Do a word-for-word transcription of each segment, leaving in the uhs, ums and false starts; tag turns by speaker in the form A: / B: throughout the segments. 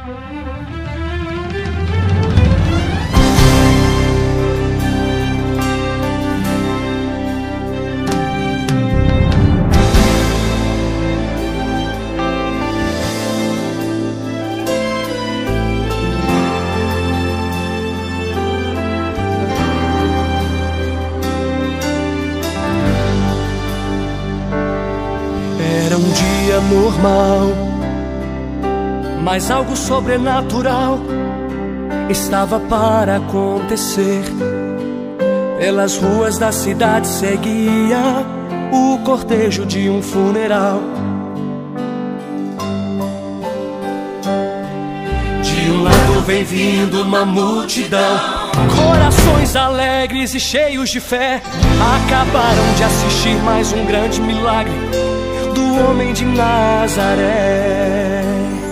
A: Era um dia normal, mas algo sobrenatural estava para acontecer. Pelas ruas da cidade seguia o cortejo de um funeral. De um lado vem vindo uma multidão, corações alegres e cheios de fé, acabaram de assistir mais um grande milagre do homem de Nazaré.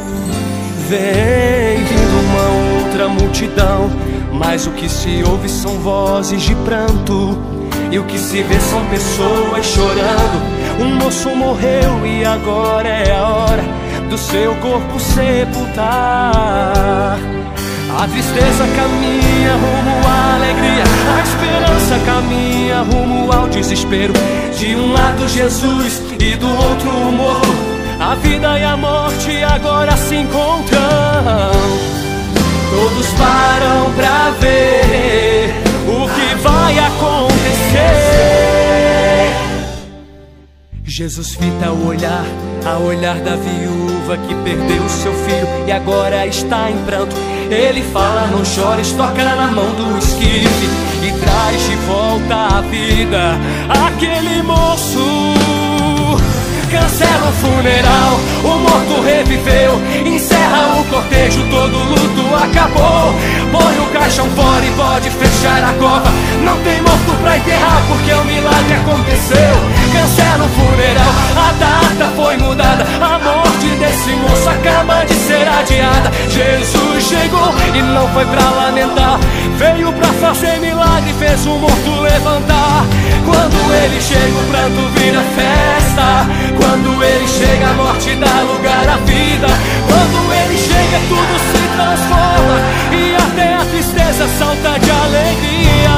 A: Vem vindo uma outra multidão, mas o que se ouve são vozes de pranto, e o que se vê são pessoas chorando. Um moço morreu e agora é a hora do seu corpo sepultar. A tristeza caminha rumo à alegria, a esperança caminha rumo ao desespero. De um lado Jesus e do outro o morto, a vida e a morte agora se encontram. Todos param pra ver o que vai acontecer. Jesus fita o olhar, a olhar da viúva que perdeu seu filho e agora está em pranto. Ele fala, não chores, toca na mão do esquife e traz de volta a vida aquele moço. Cancela o funeral, o morto reviveu, encerra o cortejo, todo luto acabou. Põe o caixão fora e pode fechar a cova, não tem morto pra enterrar porque o milagre aconteceu. Cancela o funeral, a data foi mudada, a morte desse moço acaba de ser adiada. Jesus chegou e não foi pra lamentar, veio pra fazer milagre, fez o morto levantar. Quando ele chega o pranto vira festa, quando ele chega a morte dá lugar à vida. Quando ele chega tudo se transforma e até a tristeza salta de alegria.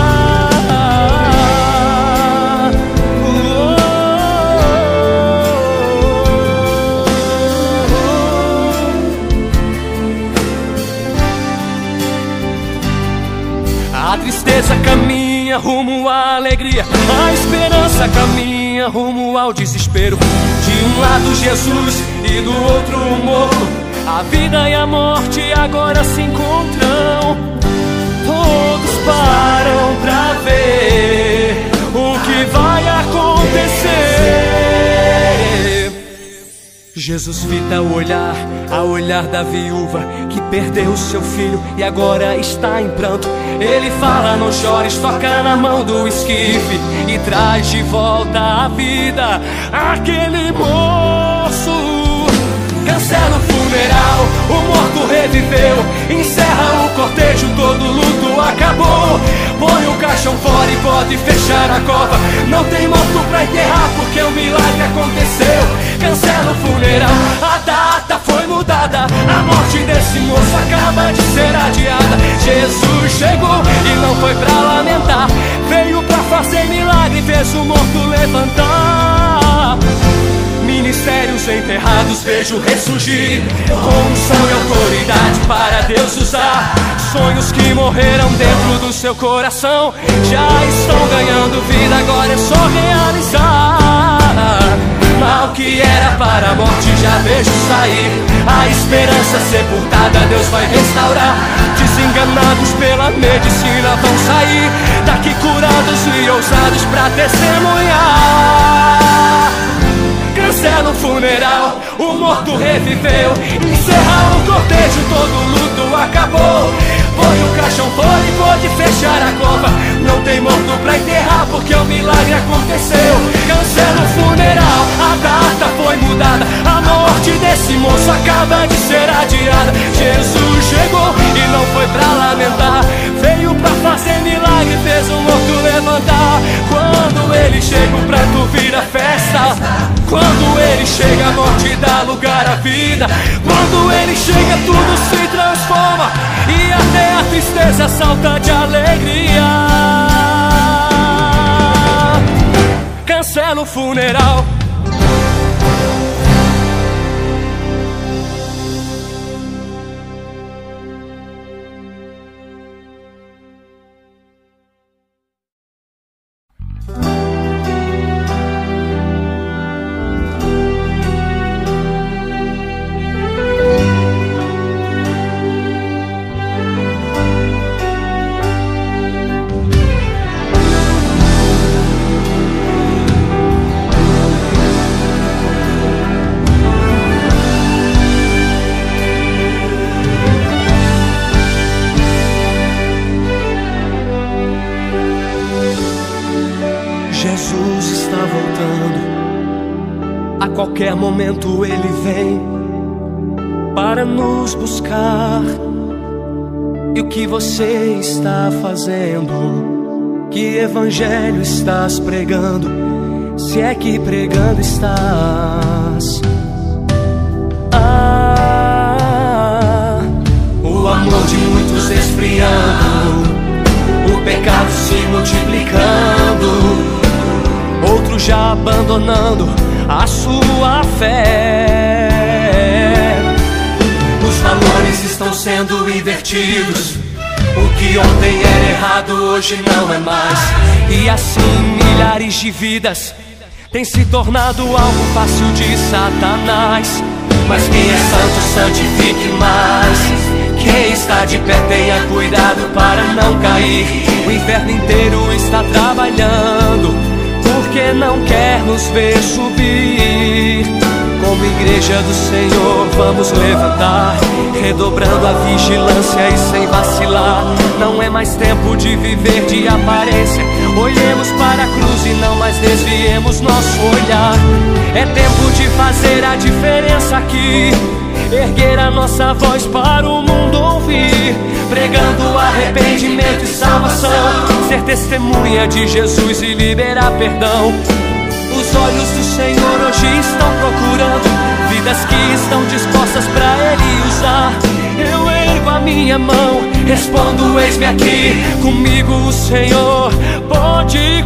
A: A tristeza caminha rumo à alegria, a esperança caminha rumo ao desespero. De um lado Jesus e do outro o morto, a vida e a morte agora se encontram. Todos param pra ver o que vai acontecer. Jesus fita o olhar, a olhar da viúva que perdeu seu filho e agora está em pranto. Ele fala, não chores, toca na mão do esquife e traz de volta a vida aquele moço. Cancela o funeral, o morto reviveu, encerra o cortejo, todo luto acabou. Põe o caixão fora e pode fechar a cova, não tem morto pra enterrar porque o milagre aconteceu. Cancela o funeral, a data foi mudada, a morte desse moço acaba de ser adiada. Jesus chegou e não foi pra lamentar, veio pra fazer milagre, fez o morto levantar. Ministérios enterrados vejo ressurgir, com unção e autoridade para Deus usar. Sonhos que morreram dentro do seu coração já estão ganhando vida, agora é só realizar. Mal que era para a morte já vejo sair, a esperança sepultada Deus vai restaurar. Desenganados pela medicina vão sair daqui curados e ousados pra testemunhar. Cancela o funeral, o morto reviveu, encerra o cortejo, todo luto acabou. Põe o caixão fora e pode fechar a cova, não tem morto pra enterrar porque o milagre aconteceu. Cancela o funeral, a data foi mudada, a morte desse moço acaba de ser adiada. Jesus chegou e não foi pra lamentar, veio pra fazer milagre, fez o morto levantar. Quando ele chega o pranto vira festa, quando ele chega a morte dá lugar à vida. Quando ele chega tudo se tristeza salta de alegria. Cancela o funeral. Jesus está voltando. A qualquer momento Ele vem para nos buscar. E o que você está fazendo? Que evangelho estás pregando? Se é que pregando estás. Ah, o amor de muitos esfriando, o pecado se multiplicando, outros já abandonando a sua fé. Os valores estão sendo invertidos. O que ontem era errado hoje não é mais. E assim milhares de vidas têm se tornado algo fácil de Satanás. Mas quem é santo, santifique mais. Quem está de pé tenha cuidado para não cair. O inferno inteiro está trabalhando, porque não quer nos ver subir. Como igreja do Senhor vamos levantar, redobrando a vigilância e sem vacilar. Não é mais tempo de viver de aparência. Olhemos para a cruz e não mais desviemos nosso olhar. É tempo de fazer a diferença aqui, erguer a nossa voz para o mundo ouvir, pregando arrependimento e salvação, ser testemunha de Jesus e liberar perdão. Os olhos do Senhor hoje estão procurando vidas que estão dispostas para Ele usar. Eu ergo a minha mão, respondo: eis-me aqui. Comigo o Senhor pode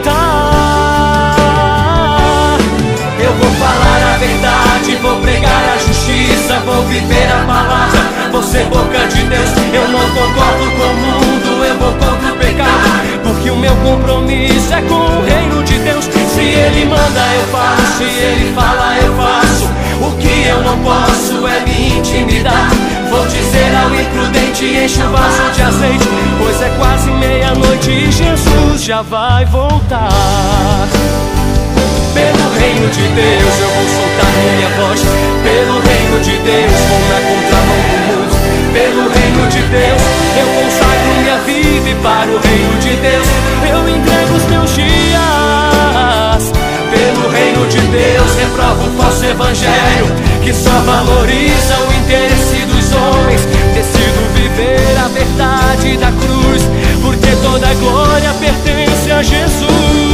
A: contar. Eu vou falar a verdade, vou pregar a justiça, vou viver a palavra, vou ser boca de Deus. Eu não concordo com o mundo, eu vou contra o pecado, porque o meu compromisso é com o reino de Deus. Se Ele manda eu faço, se Ele fala eu faço. O que eu não posso é me intimidar. Vou dizer ao imprudente: enche o vaso de azeite, pois é quase meia-noite e Jesus já vai voltar. Pelo reino de Deus eu vou soltar minha voz. Pelo reino de Deus vou na contramão do mundo. Pelo reino de Deus eu consagro minha vida, e para o reino de Deus eu entrego os meus dias. Pelo reino de Deus reprovo o falso evangelho, que só valoriza o interesse dos homens. Decido viver a verdade da cruz, porque toda a glória pertence a Jesus.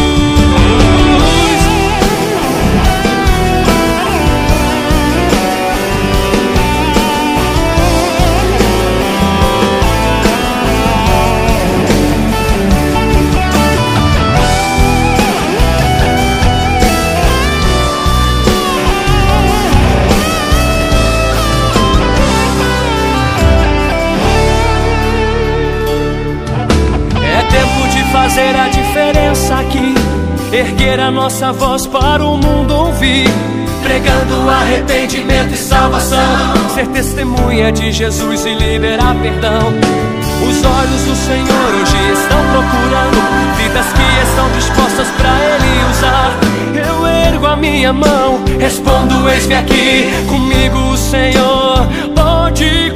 A: Fazer a diferença aqui, erguer a nossa voz para o mundo ouvir, pregando arrependimento e salvação, ser testemunha de Jesus e liberar perdão. Os olhos do Senhor hoje estão procurando vidas que estão dispostas para Ele usar. Eu ergo a minha mão, respondo: eis-me aqui. Comigo o Senhor pode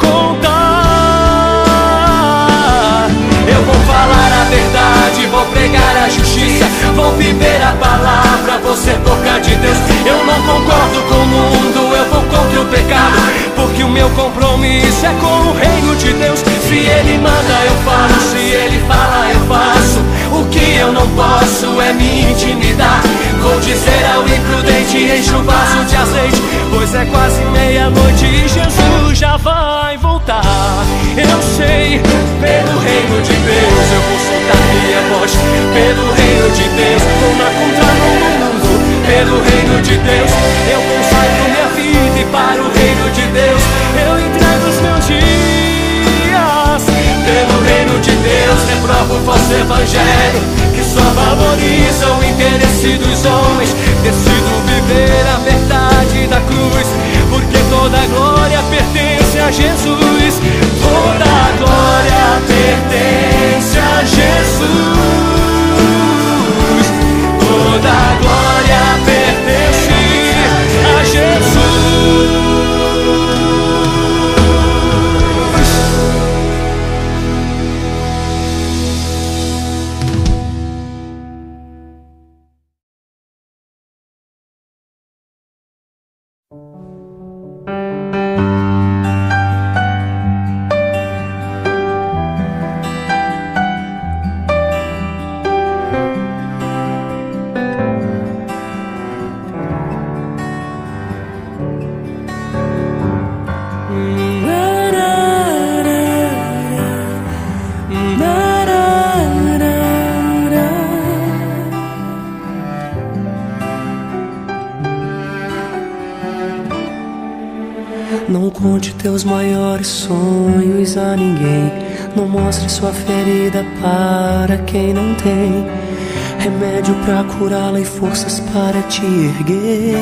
A: contar. Eu vou falar a verdade, vou pregar a justiça, vou viver a palavra, vou ser boca de Deus. Eu não concordo com o mundo, eu vou contra o pecado, porque o meu compromisso é com o reino de Deus. Se Ele manda eu faço, se Ele fala eu faço. O que eu não posso é me intimidar. Vou dizer ao imprudente: enche o vaso de azeite, pois é quase meia-noite e Jesus já vai voltar. Eu sei, pelo reino papo, falso evangelho, que só valoriza o interesse dos homens. Decido viver a verdade da cruz, porque toda a glória pertence a Jesus. Toda a glória pertence a Jesus. Toda a glória pertence a Jesus.
B: Não conte teus maiores sonhos a ninguém. Não mostre sua ferida para quem não tem remédio pra curá-la e forças para te erguer.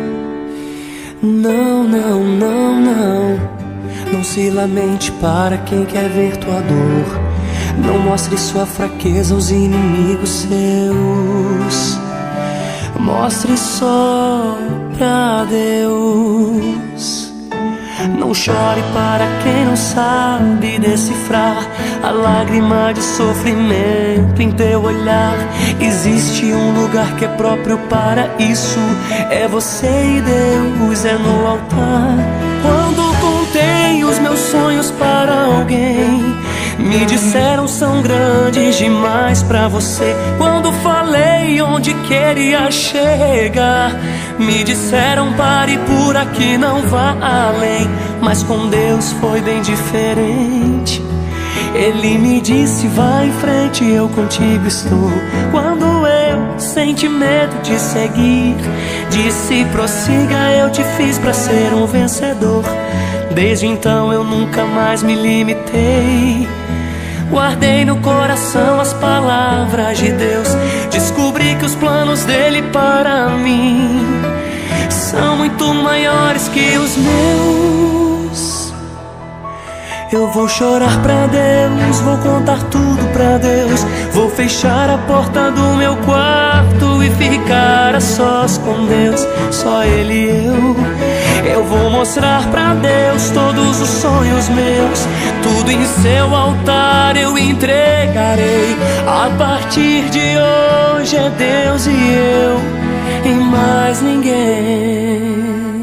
B: Não, não, não, não. Não se lamente para quem quer ver tua dor. Não mostre sua fraqueza aos inimigos seus. Mostre só pra Deus. Não chore para quem não sabe decifrar a lágrima de sofrimento em teu olhar. Existe um lugar que é próprio para isso. É você e Deus, é no altar. Quando contei os meus sonhos para alguém, me disseram são grandes demais pra você. Quando falei onde queria chegar, me disseram pare por aqui, não vá além. Mas com Deus foi bem diferente. Ele me disse vai em frente, eu contigo estou. Quando eu senti medo de seguir, disse prossiga, eu te fiz pra ser um vencedor. Desde então eu nunca mais me limitei. Guardei no coração as palavras de Deus. Descobri que os planos dele para mim são muito maiores que os meus. Eu vou chorar pra Deus, vou contar tudo pra Deus. Vou fechar a porta do meu quarto e ficar a sós com Deus, só Ele e eu. Eu vou mostrar pra Deus todos os sonhos meus. Tudo em seu altar eu entregarei. A partir de hoje é Deus e eu, e mais ninguém.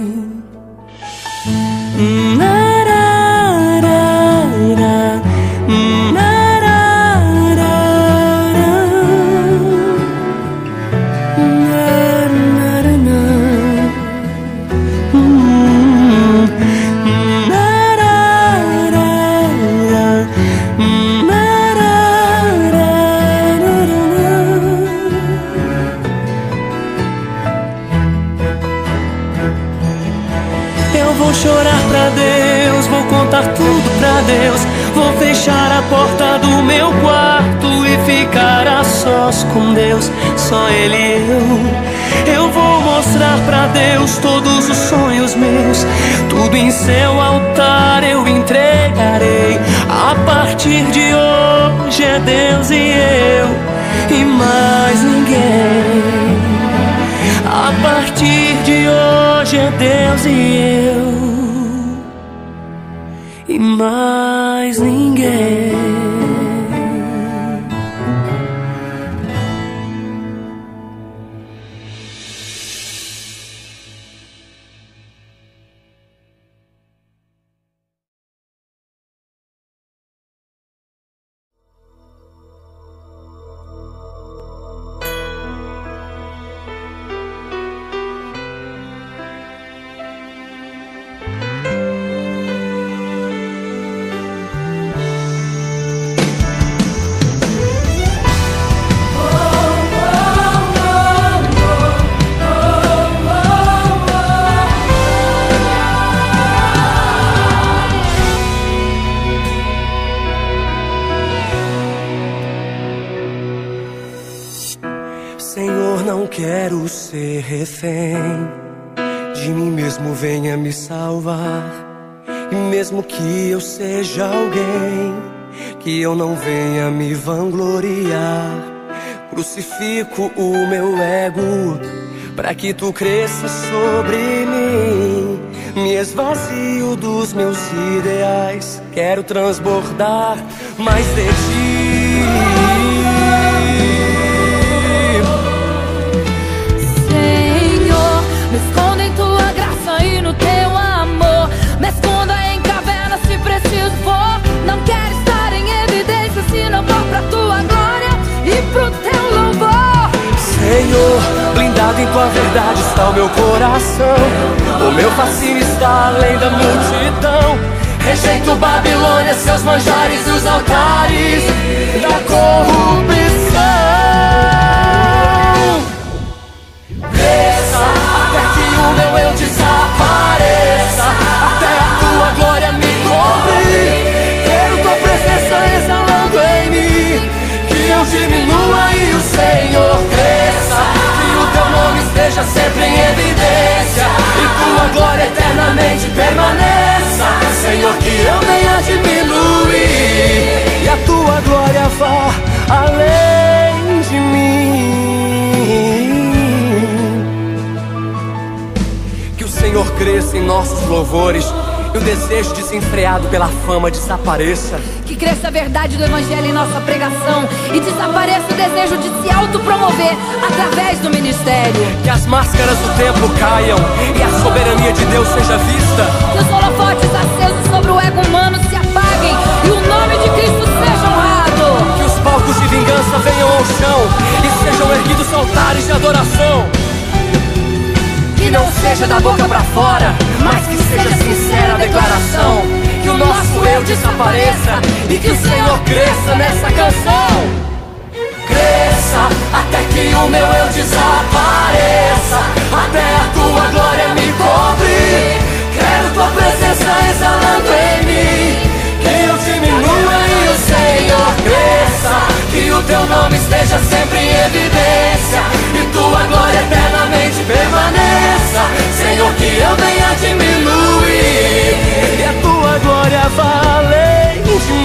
B: Chorar pra Deus, vou contar tudo pra Deus. Vou fechar a porta do meu quarto e ficar a sós com Deus, só Ele e eu. Eu vou mostrar pra Deus todos os sonhos meus. Tudo em seu altar eu entregarei. A partir de hoje é Deus e eu, e mais ninguém. A partir de hoje é Deus e eu, e mais ninguém. quero ser refém de mim mesmo, venha me salvar. E mesmo que eu seja alguém, que eu não venha me vangloriar, crucifico o meu ego pra que tu cresça sobre mim. Me esvazio dos meus ideais, quero transbordar mais de ti.
C: Senhor, me esconda em tua graça e no teu amor. Me esconda em caverna se preciso for. Não quero estar em evidência se não for pra tua glória e pro teu louvor.
B: Senhor, blindado em tua verdade está o meu coração. O meu fascínio está além da multidão. Rejeito Babilônia, seus manjares e os altares da corrupção. Cresça até que o meu eu desapareça, até a tua glória me cobrir. Quero tua presença exalando em mim, que eu diminua e o Senhor cresça. Que o teu nome esteja sempre em evidência e tua glória eternamente permaneça. Senhor, que eu venha diminuir e a tua glória vá além de mim. Que o Senhor cresça em nossos louvores e o desejo desenfreado pela fama desapareça.
C: Que cresça a verdade do evangelho em nossa pregação e desapareça o desejo de se autopromover através do ministério.
B: Que as máscaras do templo caiam e a soberania de Deus seja vista.
C: Que os holofotes acesos sobre o ego humano se apaguem e o nome de Cristo seja honrado.
B: Que os palcos de vingança venham ao chão e sejam erguidos altares de adoração. Que não seja da boca pra fora, mas que seja sincera a declaração. Que o nosso eu desapareça e que o Senhor cresça nessa canção. Cresça até que o meu eu desapareça, até a tua glória me cobrir. Quero tua presença exalando em mim, que eu diminua e o Senhor cresça. Que o teu nome esteja sempre em evidência e tua glória eternamente permaneça. Senhor, que eu venha diminuir e a tua glória vá além de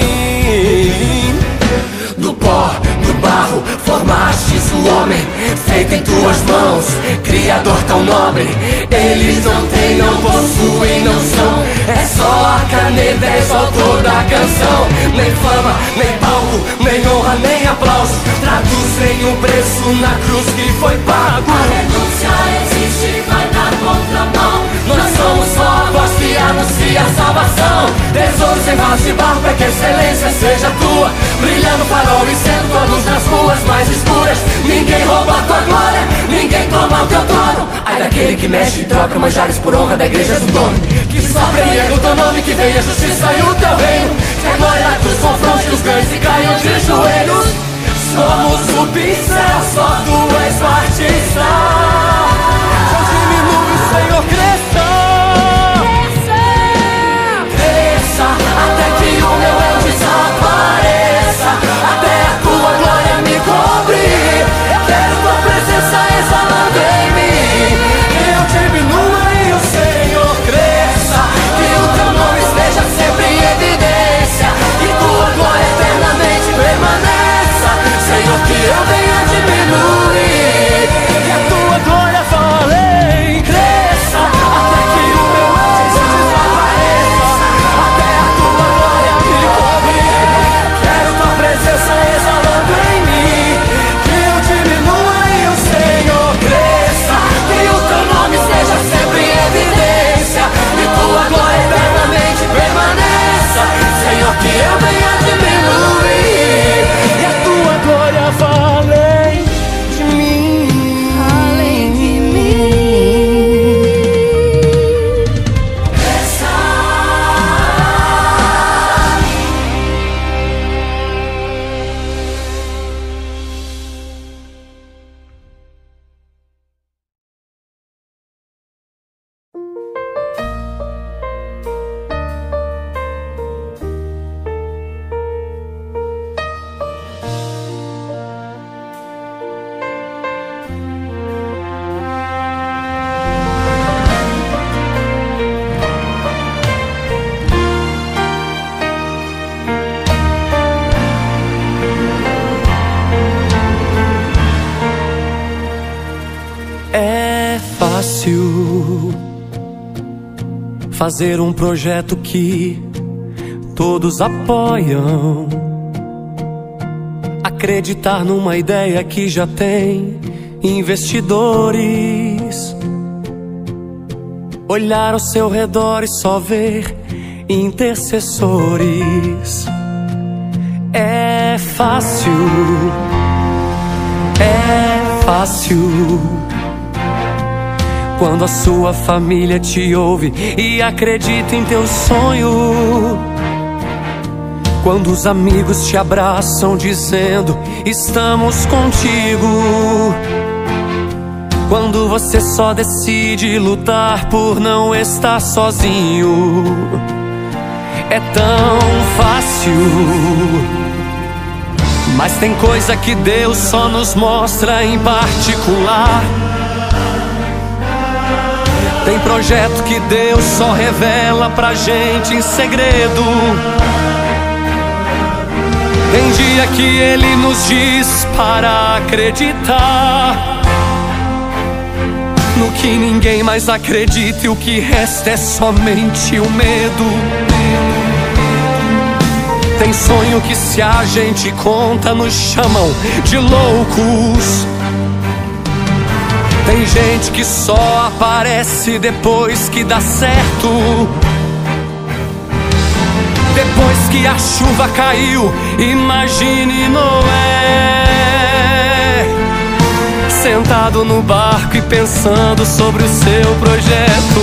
B: mim. Do pó, do barro, formastes o homem, feito em tuas mãos, Criador tão nobre. Eles não têm, não possuem, não são, é só a caneta, és o autor da canção. Nem fama, nem palco, nem honra, nem aplauso traduzem o preço na cruz que foi pago.
C: A renúncia existe, vai na contramão.
B: Nós somos só a voz que anuncia a salvação. Tesouros em vaso de barro para que a excelência seja tua, brilhando farol e sendo tua luz nas ruas mais escuras. Ninguém rouba a tua glória, ninguém toma o teu trono. Ai daquele que mexe e troca manjares por honra da igreja do dono. Que sopra e erga o teu nome, que venha a justiça e o teu reino. Que a glória da cruz confronte os grandes e caiam de joelhos. Somos o pincel, só tu és o artista. Eu diminuo e o Senhor cresça. Cresça até que o meu eu desapareça, até a tua glória me cobrir. Quero tua presença exalando em mim, que eu diminua e o Senhor cresça. Que o teu nome esteja sempre em evidência e tua glória eternamente permaneça. Senhor, que eu venha diminuir e a tua fazer um projeto que todos apoiam, acreditar numa ideia que já tem investidores, olhar ao seu redor e só ver intercessores. É fácil, é fácil quando a sua família te ouve e acredita em teu sonho, quando os amigos te abraçam dizendo estamos contigo, quando você só decide lutar por não estar sozinho. É tão fácil, mas tem coisa que Deus só nos mostra em particular. Tem projeto que Deus só revela pra gente em segredo. Tem dia que Ele nos diz para acreditar no que ninguém mais acredita, e o que resta é somente o medo. Tem sonho que se a gente conta nos chamam de loucos. Tem gente que só aparece depois que dá certo, depois que a chuva caiu. Imagine Noé sentado no barco e pensando sobre o seu projeto.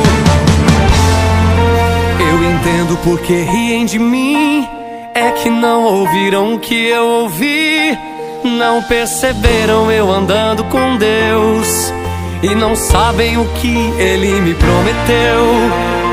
B: Eu entendo porque riem de mim, é que não ouviram o que eu ouvi, não perceberam eu andando com Deus e não sabem o que Ele me prometeu.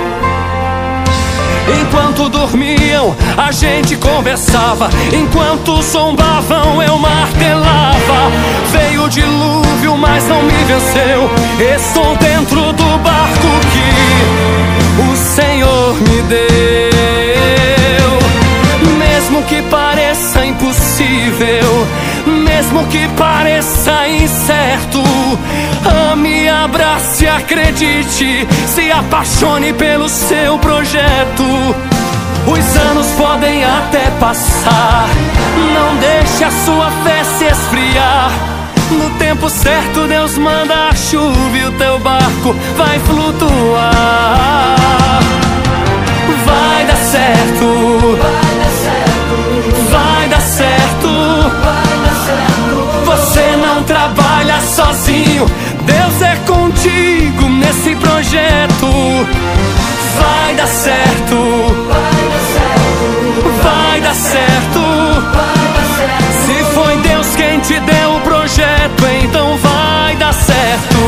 B: Enquanto dormiam, a gente conversava, enquanto zombavam, eu martelava. Veio o dilúvio, mas não me venceu. Estou dentro do barco que o Senhor me deu. Mesmo que pareça impossível, mesmo que pareça incerto, ame, abrace, acredite, se apaixone pelo seu projeto. Os anos podem até passar, não deixe a sua fé se esfriar. No tempo certo Deus manda a chuva e o teu barco vai flutuar. Vai dar certo, vai dar certo, você não trabalha sozinho, Deus é contigo nesse projeto. Vai dar certo, vai dar certo. Se foi Deus quem te deu o projeto, então vai dar certo.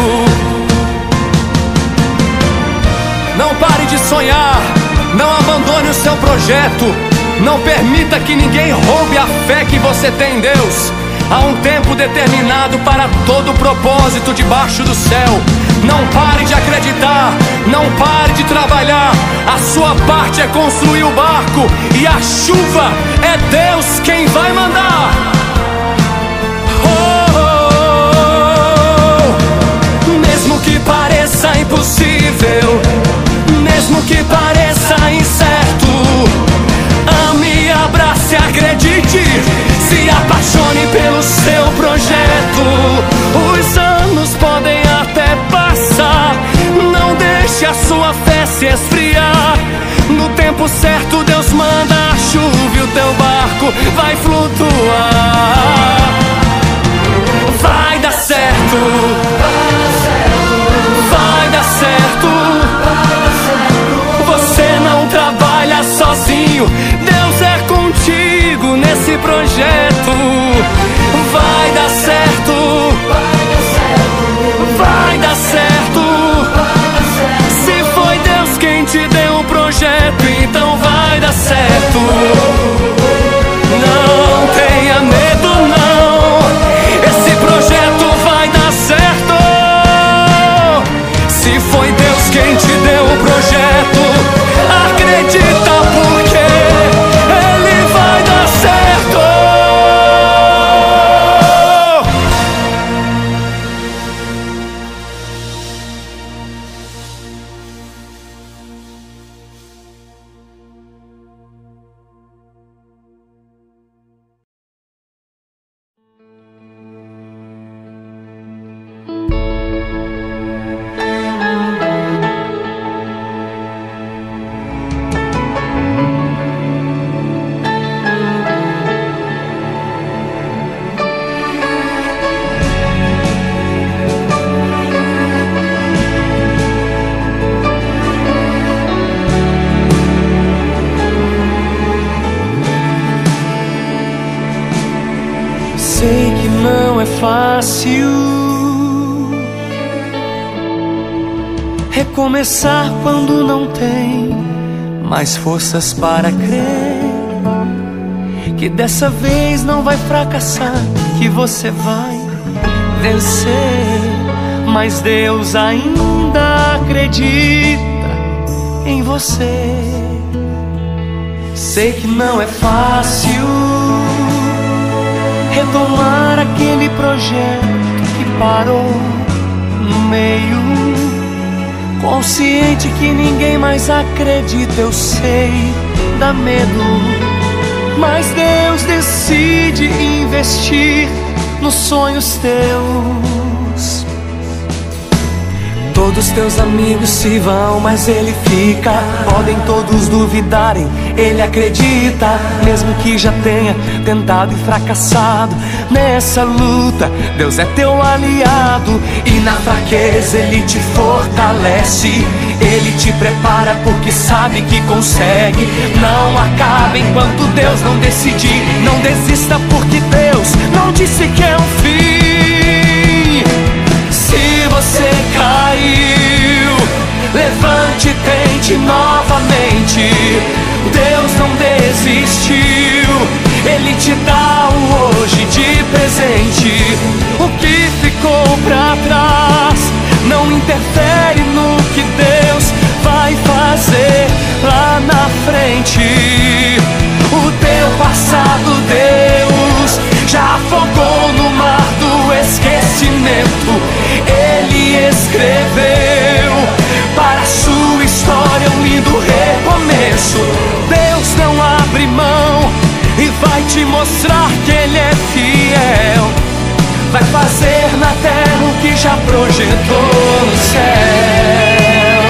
B: Não pare de sonhar, não abandone o seu projeto. Não permita que ninguém roube a fé que você tem em Deus. Há um tempo determinado para todo propósito debaixo do céu. Não pare de acreditar, não pare de trabalhar. A sua parte é construir o barco, e a chuva é Deus quem vai mandar. Oh, oh, oh. Mesmo que pareça impossível, mesmo que pareça incerto, ame, abrace, acredite, se apaixone pelo seu projeto. Os anos podem até passar, não deixe a sua fé se esfriar. No tempo certo Deus manda a chuva e o teu barco vai flutuar. Vai dar certo, vai dar certo. Você não trabalha sozinho, Deus é contigo nesse projeto. Vai dar certo, vai dar certo. Se foi Deus quem te deu o projeto, então vai dar certo. Não tenha medo não, esse projeto vai dar certo. Se foi Deus quem te deu o projeto, acredita porque Ele vai dar certo. não é fácil recomeçar quando não tem mais forças para crer que dessa vez não vai fracassar, que você vai vencer. Mas Deus ainda acredita em você. Sei que não é fácil retomar aquele projeto que parou no meio. Consciente que ninguém mais acredita, eu sei, dá medo. Mas Deus decide investir nos sonhos teus. Todos teus amigos se vão, mas ele fica. Podem todos duvidarem, ele acredita. Mesmo que já tenha tentado e fracassado nessa luta, Deus é teu aliado. E na fraqueza ele te fortalece. Ele te prepara porque sabe que consegue. Não acaba enquanto Deus não decidir. Não desista porque Deus não disse que é um fim. Se você caiu, levante e tente novamente. Deus não desistiu. Ele te dá o hoje de presente. O que ficou pra trás não interfere no que Deus vai fazer lá na frente. O teu passado Deus já afogou no mar do esquecimento. Ele escreveu para a sua história um lindo recomeço. Deus não abre mão e vai te mostrar que Ele é fiel. Vai fazer na terra o que já projetou no céu.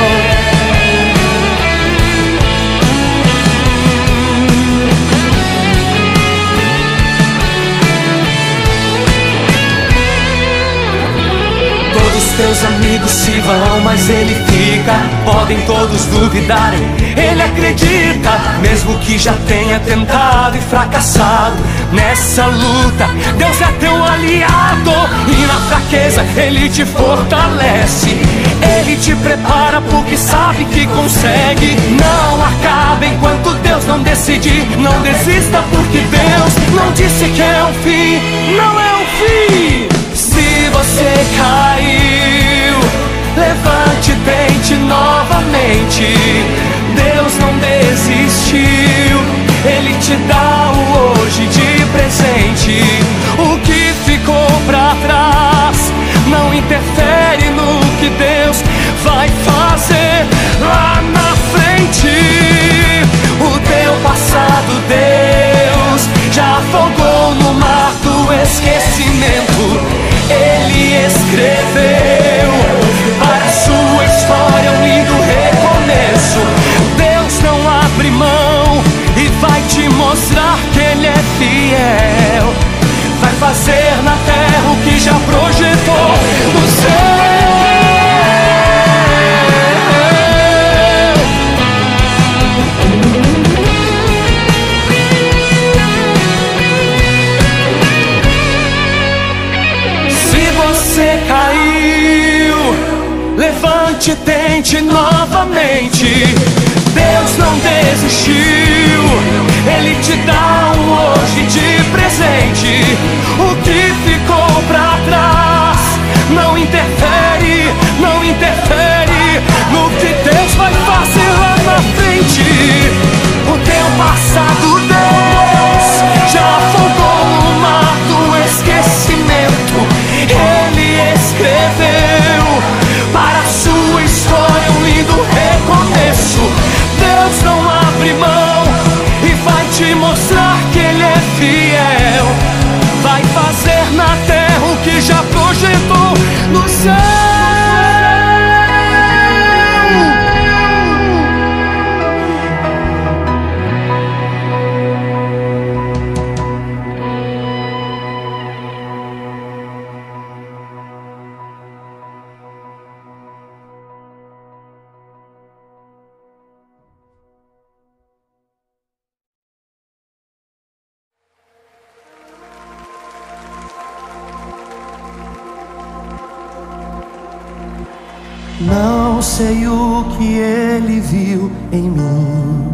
B: Teus amigos se vão, mas ele fica. Podem todos duvidarem, ele acredita. Mesmo que já tenha tentado e fracassado nessa luta, Deus é teu aliado. E na fraqueza ele te fortalece. Ele te prepara porque sabe que consegue. Não acaba enquanto Deus não decidir. Não desista porque Deus não disse que é o fim. Não é o fim. Se você caiu, levante e tente novamente. Deus não desistiu. Ele te dá o hoje de presente. O que ficou pra trás não interfere no que Deus vai fazer lá na frente. O teu passado Deus já afogou no mar do esquecimento. Ele escreveu para a sua história um lindo recomeço. Deus não abre mão e vai te mostrar que Ele é fiel. Vai fazer na terra o que já projetou no céu. Levante e tente novamente. Deus não desistiu. Ele te dá o hoje de presente. O que ficou pra trás não interfere, não interfere no que Deus vai fazer lá na frente. O teu passado Deus já afogou no mar do esquecimento. Ele escreveu para a sua história um lindo recomeço. Deus não abre mão Não sei o que ele viu em mim,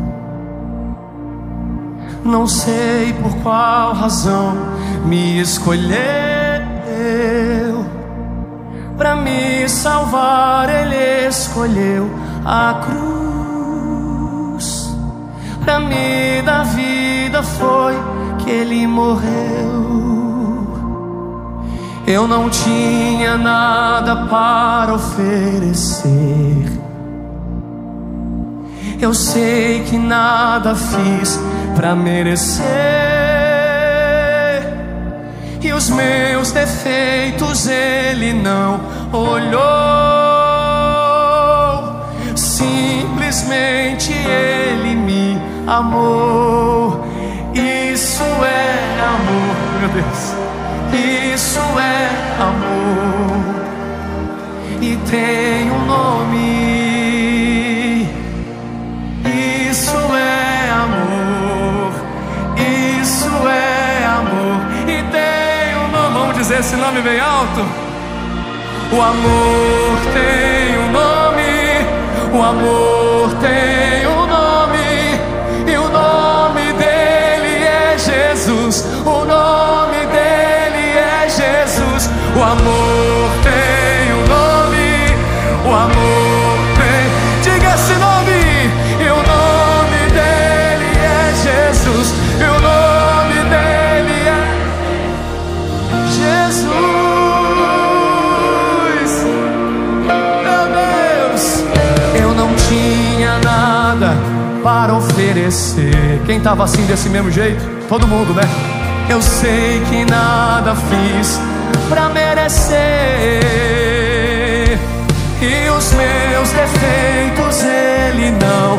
B: não sei por qual razão me escolheu. Pra me salvar ele escolheu a cruz. Pra me dar vida foi que ele morreu. Eu não tinha nada para oferecer, eu sei que nada fiz pra merecer. E os meus defeitos ele não olhou, simplesmente ele me amou. Isso é amor, meu Deus. Isso é amor e tem um nome. Isso é amor, isso é amor e tem um nome. Vamos dizer esse nome bem alto. O amor tem um nome, o amor tem um nome, e o nome dele é Jesus. O nome dele Jesus. O amor tem um nome, o amor tem. Diga esse nome. E o nome dele é Jesus. E o nome dele é Jesus. Meu Deus, eu não tinha nada para oferecer. Quem estava assim desse mesmo jeito? Todo mundo, né? Eu sei que nada fiz pra merecer, e os meus defeitos ele não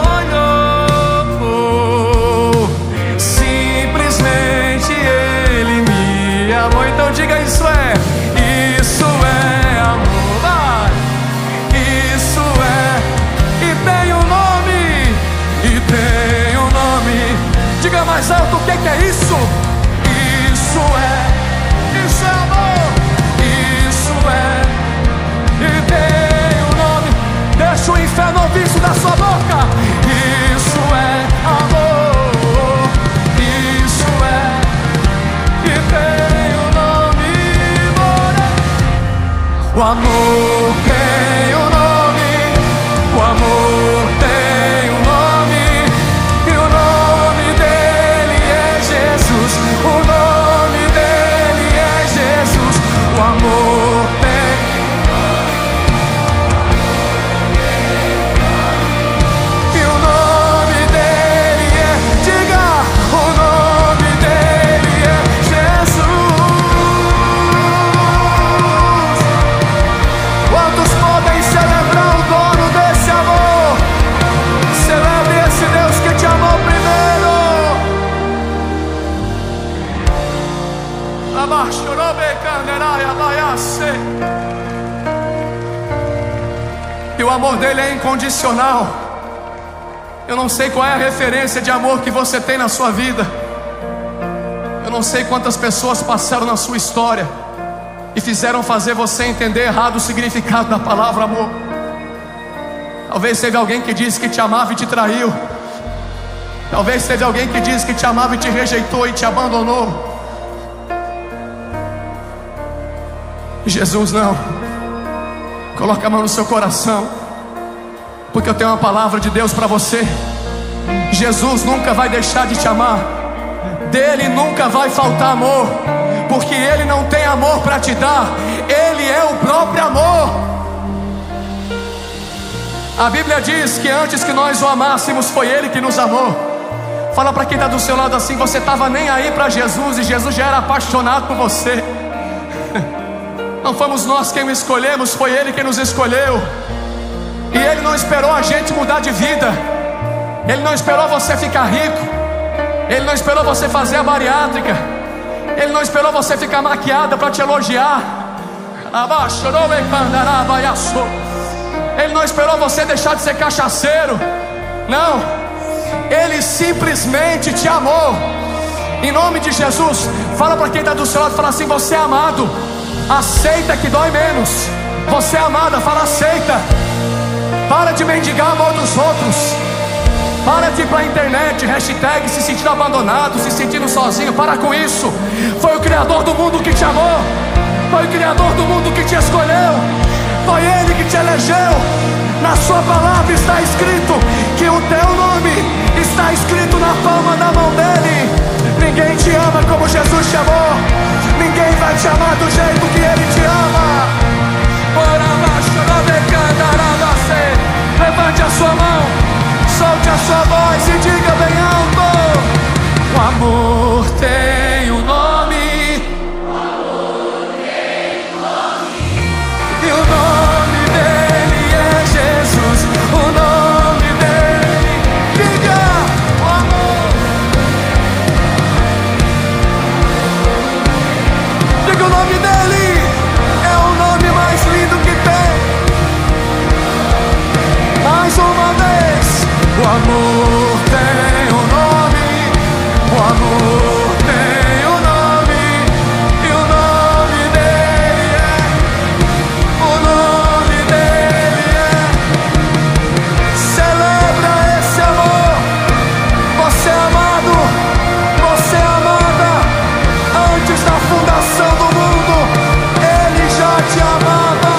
B: olhou, simplesmente ele me amou. Então diga: isso é, isso é amor. Vai. Isso é, e tem um nome, e tem um nome. Diga mais alto: o que que é isso? Isso é, isso é amor, isso é, e tem um nome. Deixa o inferno ouvir isso da sua boca. Isso é amor, isso é, e tem um nome. O amor tem um nome, o amor tem um nome, e o nome dele é Jesus. O nome o amor tem, e o nome dele é, diga, o nome dele é Jesus. Quantos podem celebrar o dono desse amor? Celebre esse Deus que te amou primeiro. Abaixo, e o amor dele é incondicional. Eu não sei qual é a referência de amor que você tem na sua vida. Eu não sei quantas pessoas passaram na sua história e fizeram fazer você entender errado o significado da palavra amor. Talvez teve alguém que disse que te amava e te traiu. Talvez teve alguém que disse que te amava e te rejeitou e te abandonou. Jesus não. Coloca a mão no seu coração, porque eu tenho uma palavra de Deus para você. Jesus nunca vai deixar de te amar. Dele nunca vai faltar amor, porque Ele não tem amor para te dar. Ele é o próprio amor. A Bíblia diz que antes que nós o amássemos, foi Ele que nos amou. Fala para quem está do seu lado assim: você estava nem aí para Jesus, e Jesus já era apaixonado por você. Não fomos nós quem o escolhemos, foi Ele quem nos escolheu. E Ele não esperou a gente mudar de vida. Ele não esperou você ficar rico. Ele não esperou você fazer a bariátrica. Ele não esperou você ficar maquiada para te elogiar. Ele não esperou você deixar de ser cachaceiro. Não. Ele simplesmente te amou. Em nome de Jesus, fala para quem está do seu lado, fala assim: você é amado. Aceita que dói menos.
D: Você é amada, fala aceita. Para de mendigar amor dos outros. Para de ir pra internet, hashtag se sentindo abandonado, se sentindo sozinho. Para com isso. Foi o Criador do mundo que te amou. Foi o Criador do mundo que te escolheu. Foi Ele que te elegeu. Na sua palavra está escrito que o teu nome está escrito na palma da mão dele. Ninguém te ama como Jesus te amou. Ninguém vai te amar do jeito que Ele te ama. Levante a sua mão, solte a sua voz e diga bem alto: o amor tem um nome. O amor tem um nome. E o nome dele é Jesus. O nome dele, diga o amor. Diga o nome dele. É o nome mais lindo que tem. Mais uma vez, o amor tem um nome, o amor tem um nome, e o nome dele é, o nome dele é. Celebra esse amor. Você é amado, você é amada. Antes da fundação do mundo, Ele já te amava.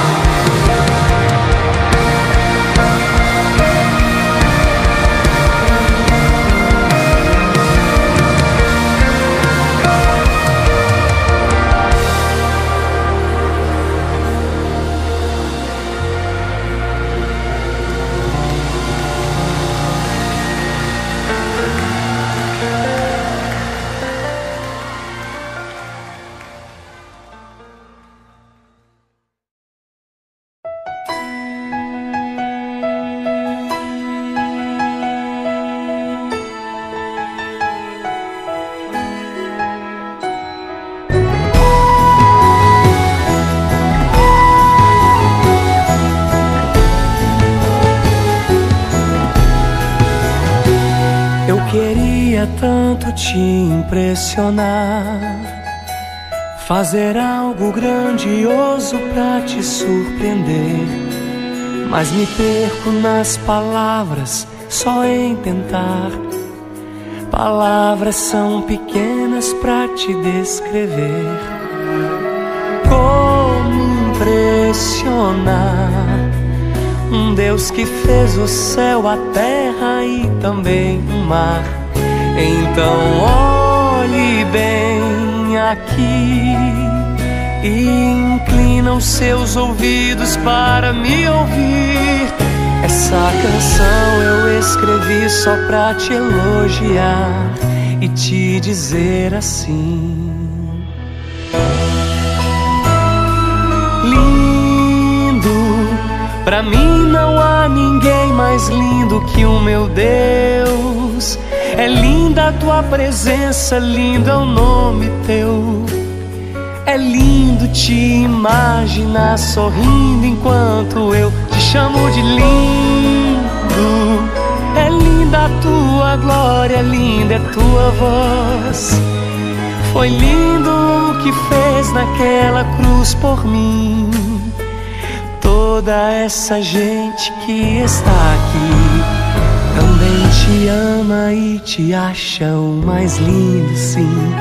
B: Queria tanto te impressionar, fazer algo grandioso pra te surpreender, mas me perco nas palavras, só em tentar. Palavras são pequenas pra te descrever. Como impressionar um Deus que fez o céu, a terra e também o mar. Então olhe bem aqui e inclina os seus ouvidos para me ouvir. Essa canção eu escrevi só pra te elogiar e te dizer assim: pra mim não há ninguém mais lindo que o meu Deus. É linda a tua presença, lindo é o nome teu. É lindo te imaginar sorrindo enquanto eu te chamo de lindo. É linda a tua glória, linda é tua voz. Foi lindo o que fez naquela cruz por mim. Toda essa gente que está aqui também te ama e te acha o mais lindo, sim.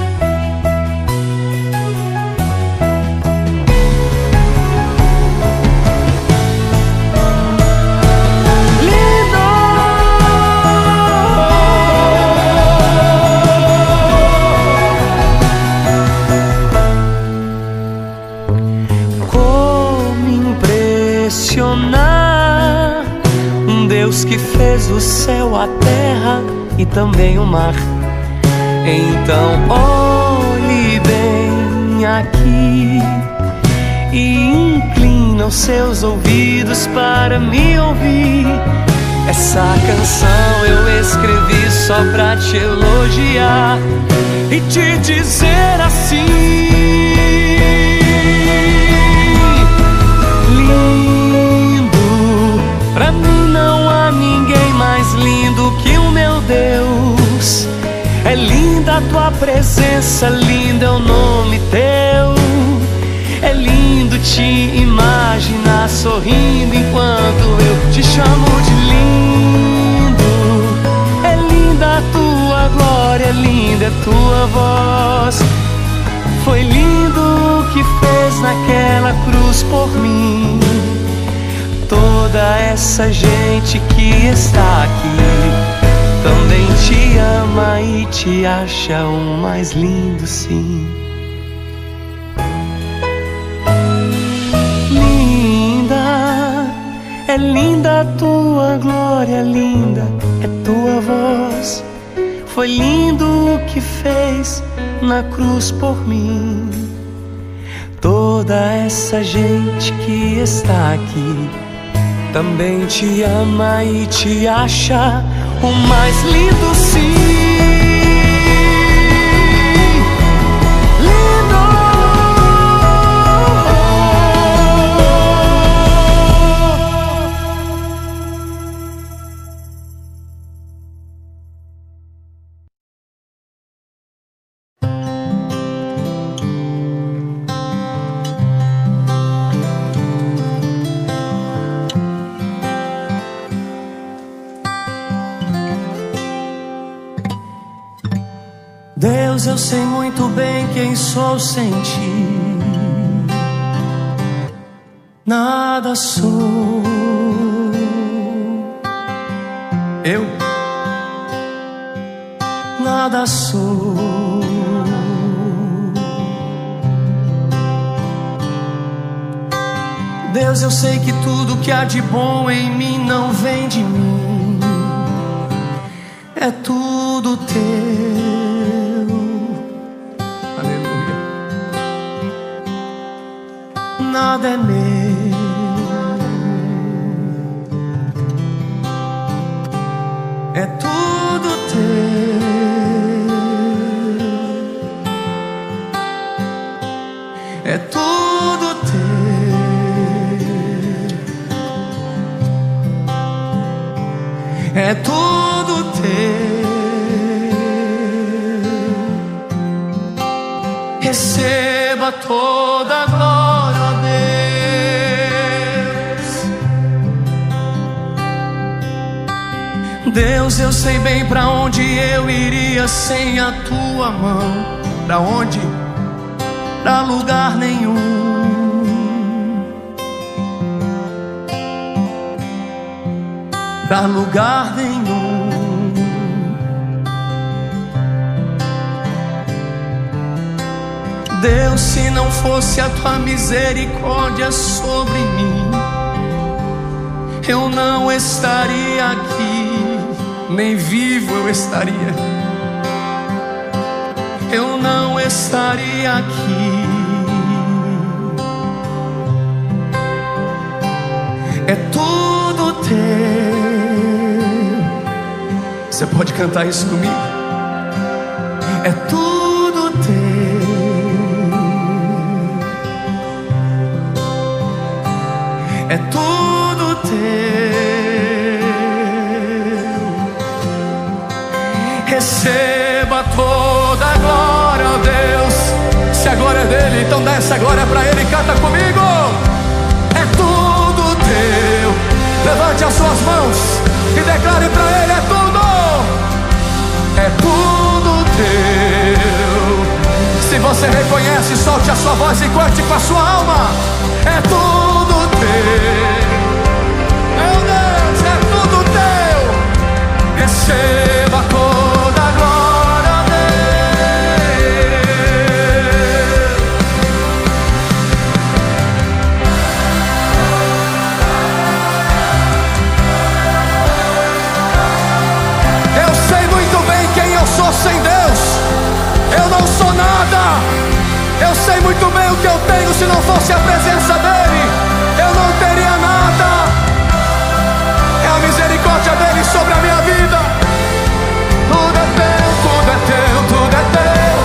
B: Um Deus que fez o céu, a terra e também o mar. Então olhe bem aqui e inclina os seus ouvidos para me ouvir. Essa canção eu escrevi só pra te elogiar e te dizer assim: pra mim não há ninguém mais lindo que o meu Deus. É linda a tua presença, lindo é o nome teu. É lindo te imaginar sorrindo enquanto eu te chamo de lindo. É linda a tua glória, é linda a tua voz. Foi lindo o que fez naquela cruz por mim. Toda essa gente que está aqui também te ama e te acha o mais lindo, sim. Linda, é linda a tua glória, linda é tua voz. Foi lindo o que fez na cruz por mim. Toda essa gente que está aqui também te ama e te acha o mais lindo, sim. Deus, eu sei muito bem quem sou sem ti. Nada sou.
D: Eu?
B: Nada sou. Deus, eu sei que tudo que há de bom em mim não vem de mim. É tudo teu. Nada é meu, é tudo teu, é tudo teu, é tudo teu. Receba toda a glória, Deus, eu sei bem pra onde eu iria sem a tua mão.
D: Pra onde?
B: Pra lugar nenhum. Pra lugar nenhum. Deus, se não fosse a tua misericórdia sobre mim, eu não estaria aqui,
D: nem vivo eu estaria.
B: Eu não estaria aqui. É tudo teu.
D: Você pode cantar isso comigo?
B: É tudo teu. É tudo teu. Receba toda a glória, ó Deus.
D: Se a glória é dele, então dá essa glória pra ele e canta comigo. É tudo teu. Levante as suas mãos e declare pra ele: é tudo. É tudo teu. Se você reconhece, solte a sua voz e cante com a sua alma. É tudo teu. Meu Deus, é tudo teu. Receba toda a glória a Deus. Eu sei muito bem quem eu sou sem Deus. Eu não sou nada. Eu sei muito bem o que eu tenho. Se não fosse a presença dele, eu não teria nada. É a misericórdia dele sobre a minha vida. Tudo é teu, tudo é teu, tudo é teu.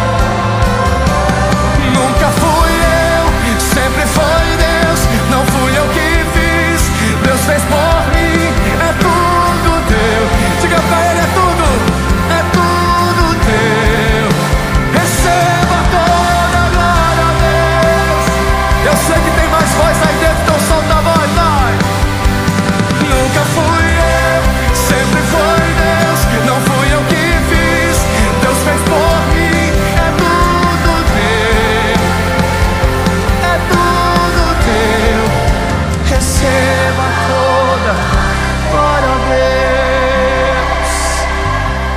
D: Nunca fui eu, sempre foi Deus. Não fui eu que fiz, Deus fez por mim. É tudo teu. Diga pra ele: é tudo, é tudo teu. Receba toda a glória a Deus.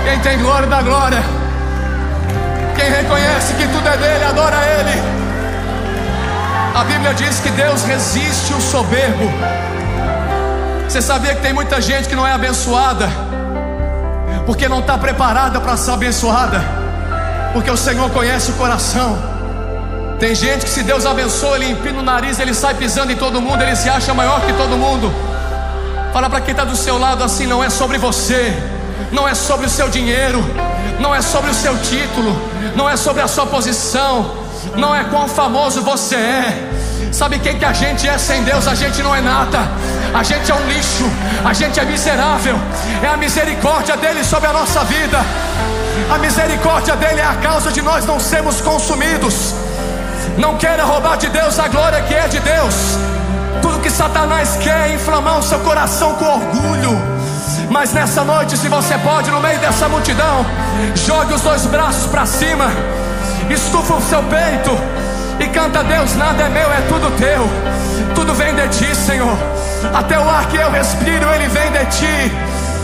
D: Quem tem glória da glória, quem reconhece que tudo é dele, adora ele. A Bíblia diz que Deus resiste o soberbo. Você sabia que tem muita gente que não é abençoada porque não está preparada para ser abençoada? Porque o Senhor conhece o coração. Tem gente que, se Deus abençoa, ele empina o nariz, ele sai pisando em todo mundo, ele se acha maior que todo mundo. Fala para quem está do seu lado assim: não é sobre você, não é sobre o seu dinheiro, não é sobre o seu título, não é sobre a sua posição, não é quão famoso você é. Sabe quem que a gente é sem Deus? A gente não é nada. A gente é um lixo, a gente é miserável. É a misericórdia dele sobre a nossa vida. A misericórdia dele é a causa de nós não sermos consumidos. Não queira roubar de Deus a glória que é de Deus. Tudo que Satanás quer é inflamar o seu coração com orgulho. Mas nessa noite, se você pode, no meio dessa multidão, jogue os dois braços para cima, estufa o seu peito e canta: Deus, nada é meu, é tudo teu. Tudo vem de ti, Senhor. Até o ar que eu respiro, ele vem de ti.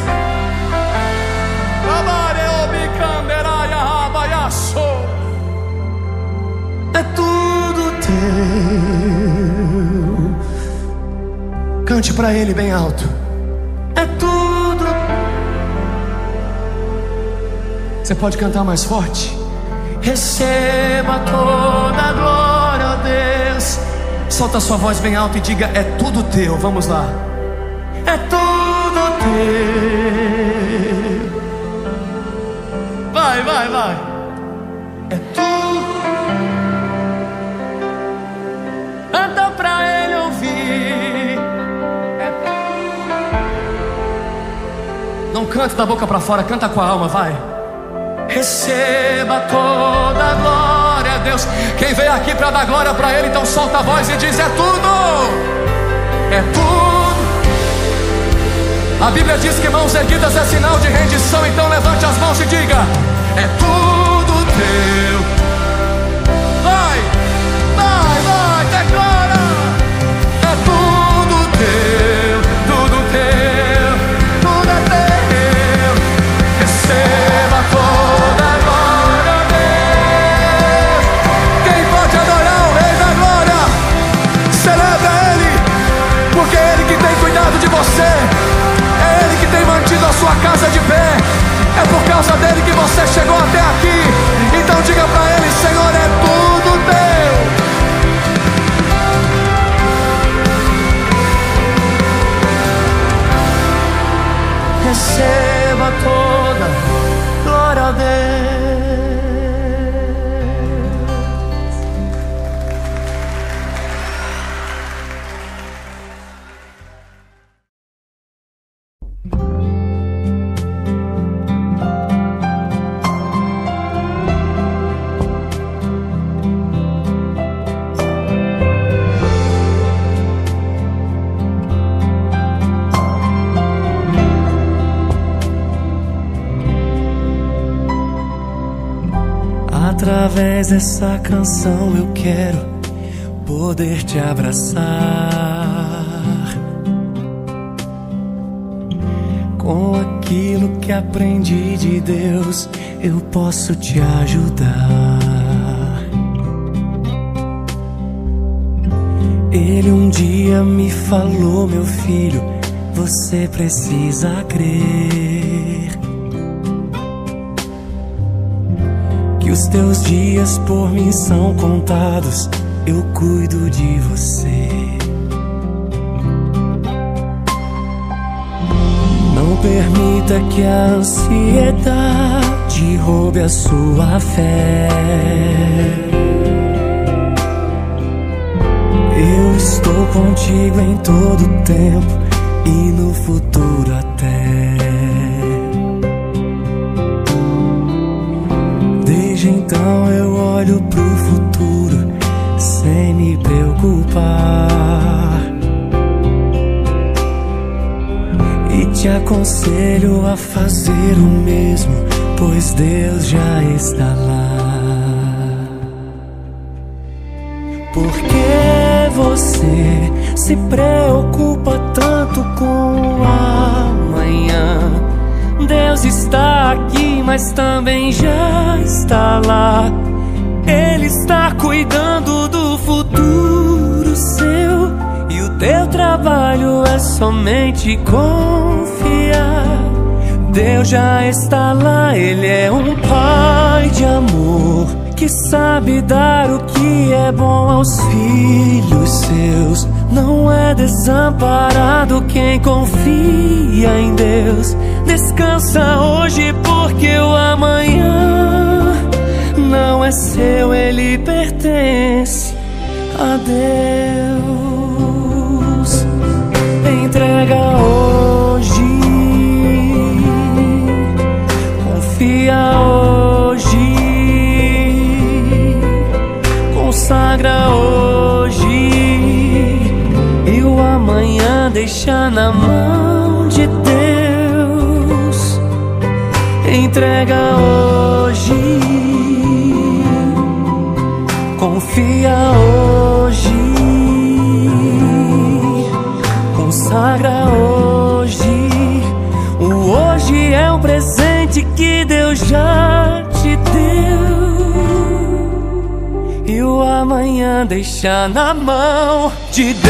D: É tudo teu. Cante para ele bem alto. É tudo. Você pode cantar mais forte? Receba toda a glória, ó Deus. Solta a sua voz bem alta e diga: é tudo teu. Vamos lá. É tudo teu. Vai, vai, vai. É tudo. Canta pra ele ouvir. É tudo. Não canta da boca pra fora, canta com a alma, vai. Receba toda a glória, a Deus. Quem veio aqui para dar glória para ele, então solta a voz e diz: é tudo. É tudo. A Bíblia diz que mãos erguidas é sinal de rendição. Então levante as mãos e diga: é tudo teu. Vai, vai, vai, declara. É tudo teu, tudo teu, tudo é teu. Receba toda a glória, Deus. Quem pode adorar o Rei da Glória? Celebra ele, porque é ele que tem cuidado de você. É ele que tem mantido a sua casa de pé. É por causa dele que você chegou até aqui. Então diga pra ele: Senhor, é tudo teu. Receba toda glória a Deus. Através dessa canção eu quero poder te abraçar. Com aquilo que aprendi de Deus, eu posso te ajudar. Ele um dia me falou: meu filho, você precisa crer que os teus dias por mim são contados. Eu cuido de você. Não permita que a ansiedade roube a sua fé. Eu estou contigo em todo tempo e no futuro até. Desde então eu olho pro futuro sem me preocupar, e te aconselho a fazer o mesmo, pois Deus já está lá. Por que você se preocupa tanto com o amanhã? Deus está aqui
B: mas também já está lá. Ele está cuidando do futuro seu, e o teu trabalho é somente confiar. Deus já está lá, Ele é um pai de amor, que sabe dar o que é bom aos filhos seus. Não é desamparado quem confia em Deus. Descansa hoje, porque o amanhã não é seu, ele pertence a Deus. Entrega hoje, confia hoje, consagra hoje, e o amanhã deixa na mão de Deus. Entrega hoje, confia hoje, consagra hoje. O hoje é um presente que Deus já te deu, e o amanhã deixa na mão de Deus.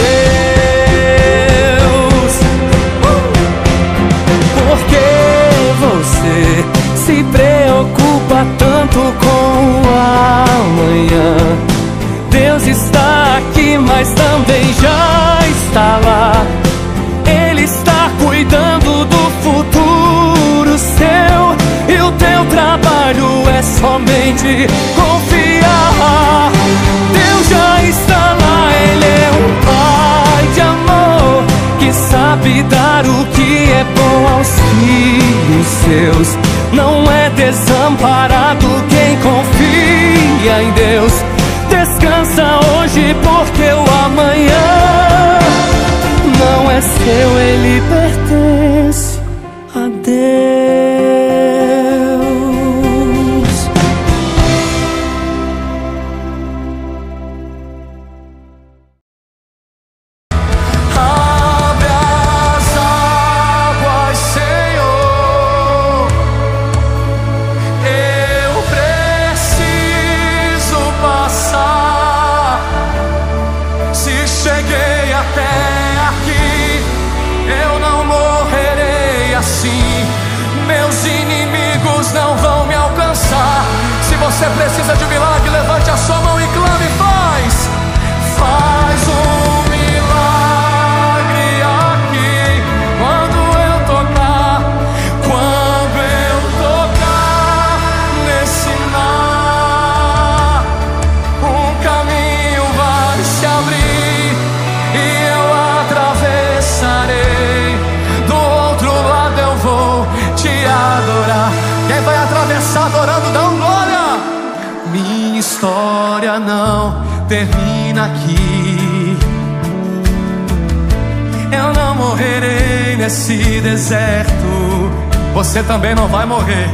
B: Por que você se preocupa tanto com o amanhã? Deus está aqui, mas também já está lá. Ele está cuidando do futuro seu, e o teu trabalho é somente confiar. Deus já está lá, Ele é um pai de amor, que sabe dar o que é bom aos filhos seus. Não é desamparado quem confia em Deus. Descansa hoje, porque o amanhã não é seu, ele pertence a Deus.
D: Abre as águas, Senhor, eu preciso passar. Se cheguei até aqui, eu não morrerei assim. Meus inimigos não vão me alcançar. Se você precisa de um milagre, levante a sua mão e clame. Faz, faz um milagre aqui. Quando eu tocar, quando eu tocar nesse mar, um caminho vai se abrir e eu atravessarei. Do outro lado eu vou te adorar. Quem vai atravessar adorando, dá um glória. Minha história não termina aqui. Eu não morrerei nesse deserto. Você também não vai morrer.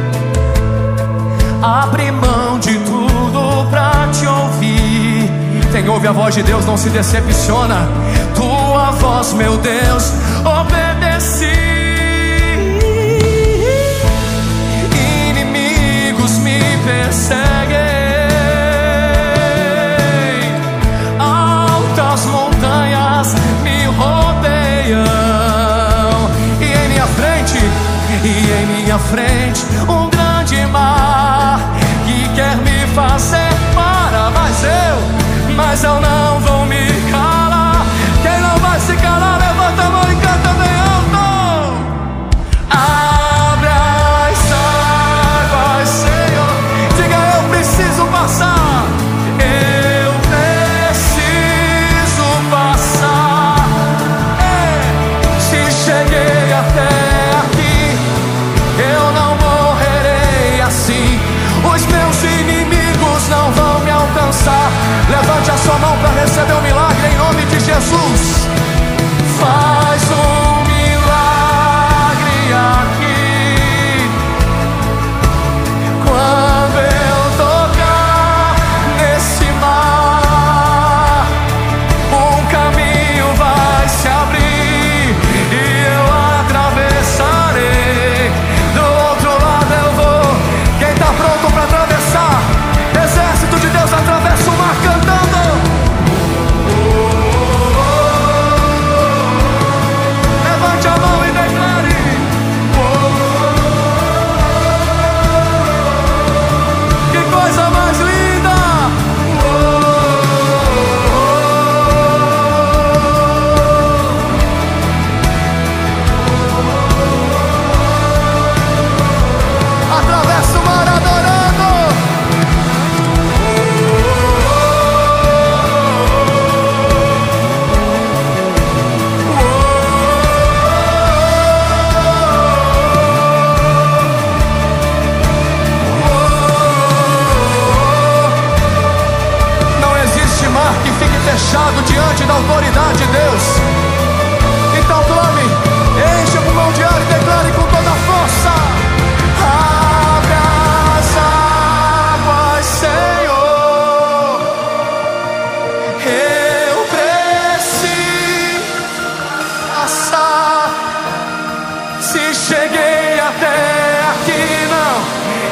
D: Abre mão de tudo pra te ouvir. Quem ouve a voz de Deus não se decepciona. Tua voz, meu Deus, obedeci. Inimigos me perseguem, altas montanhas me rodeiam, e em minha frente, e em minha frente um grande mar que quer me fazer parar. Mas eu, mas eu não vou me calar. Quem não vai se calar, levanta a mão e canta bem alto. Abre as águas, Senhor. Diga, eu preciso passar. Eu preciso passar. É. Se cheguei até aqui, eu não morrerei assim. Os meus inimigos não vão me alcançar. Levante a sua mão para receber o milagre em nome de Jesus. Faz um milagre aqui. Quando eu tocar nesse mar, um caminho vai se abrir e eu atravessarei. Do outro lado eu vou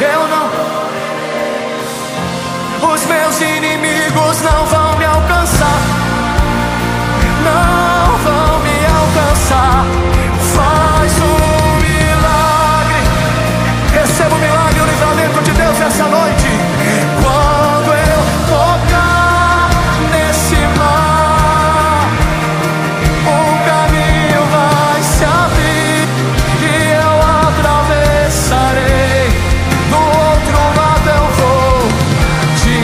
D: Eu não. Os meus inimigos não vão me alcançar. Não vão me alcançar. Faz um milagre. Receba o milagre e o livramento de Deus essa noite. Quando eu tocar nesse mar, um caminho vai se abrir e eu atravessarei. Do outro lado eu vou te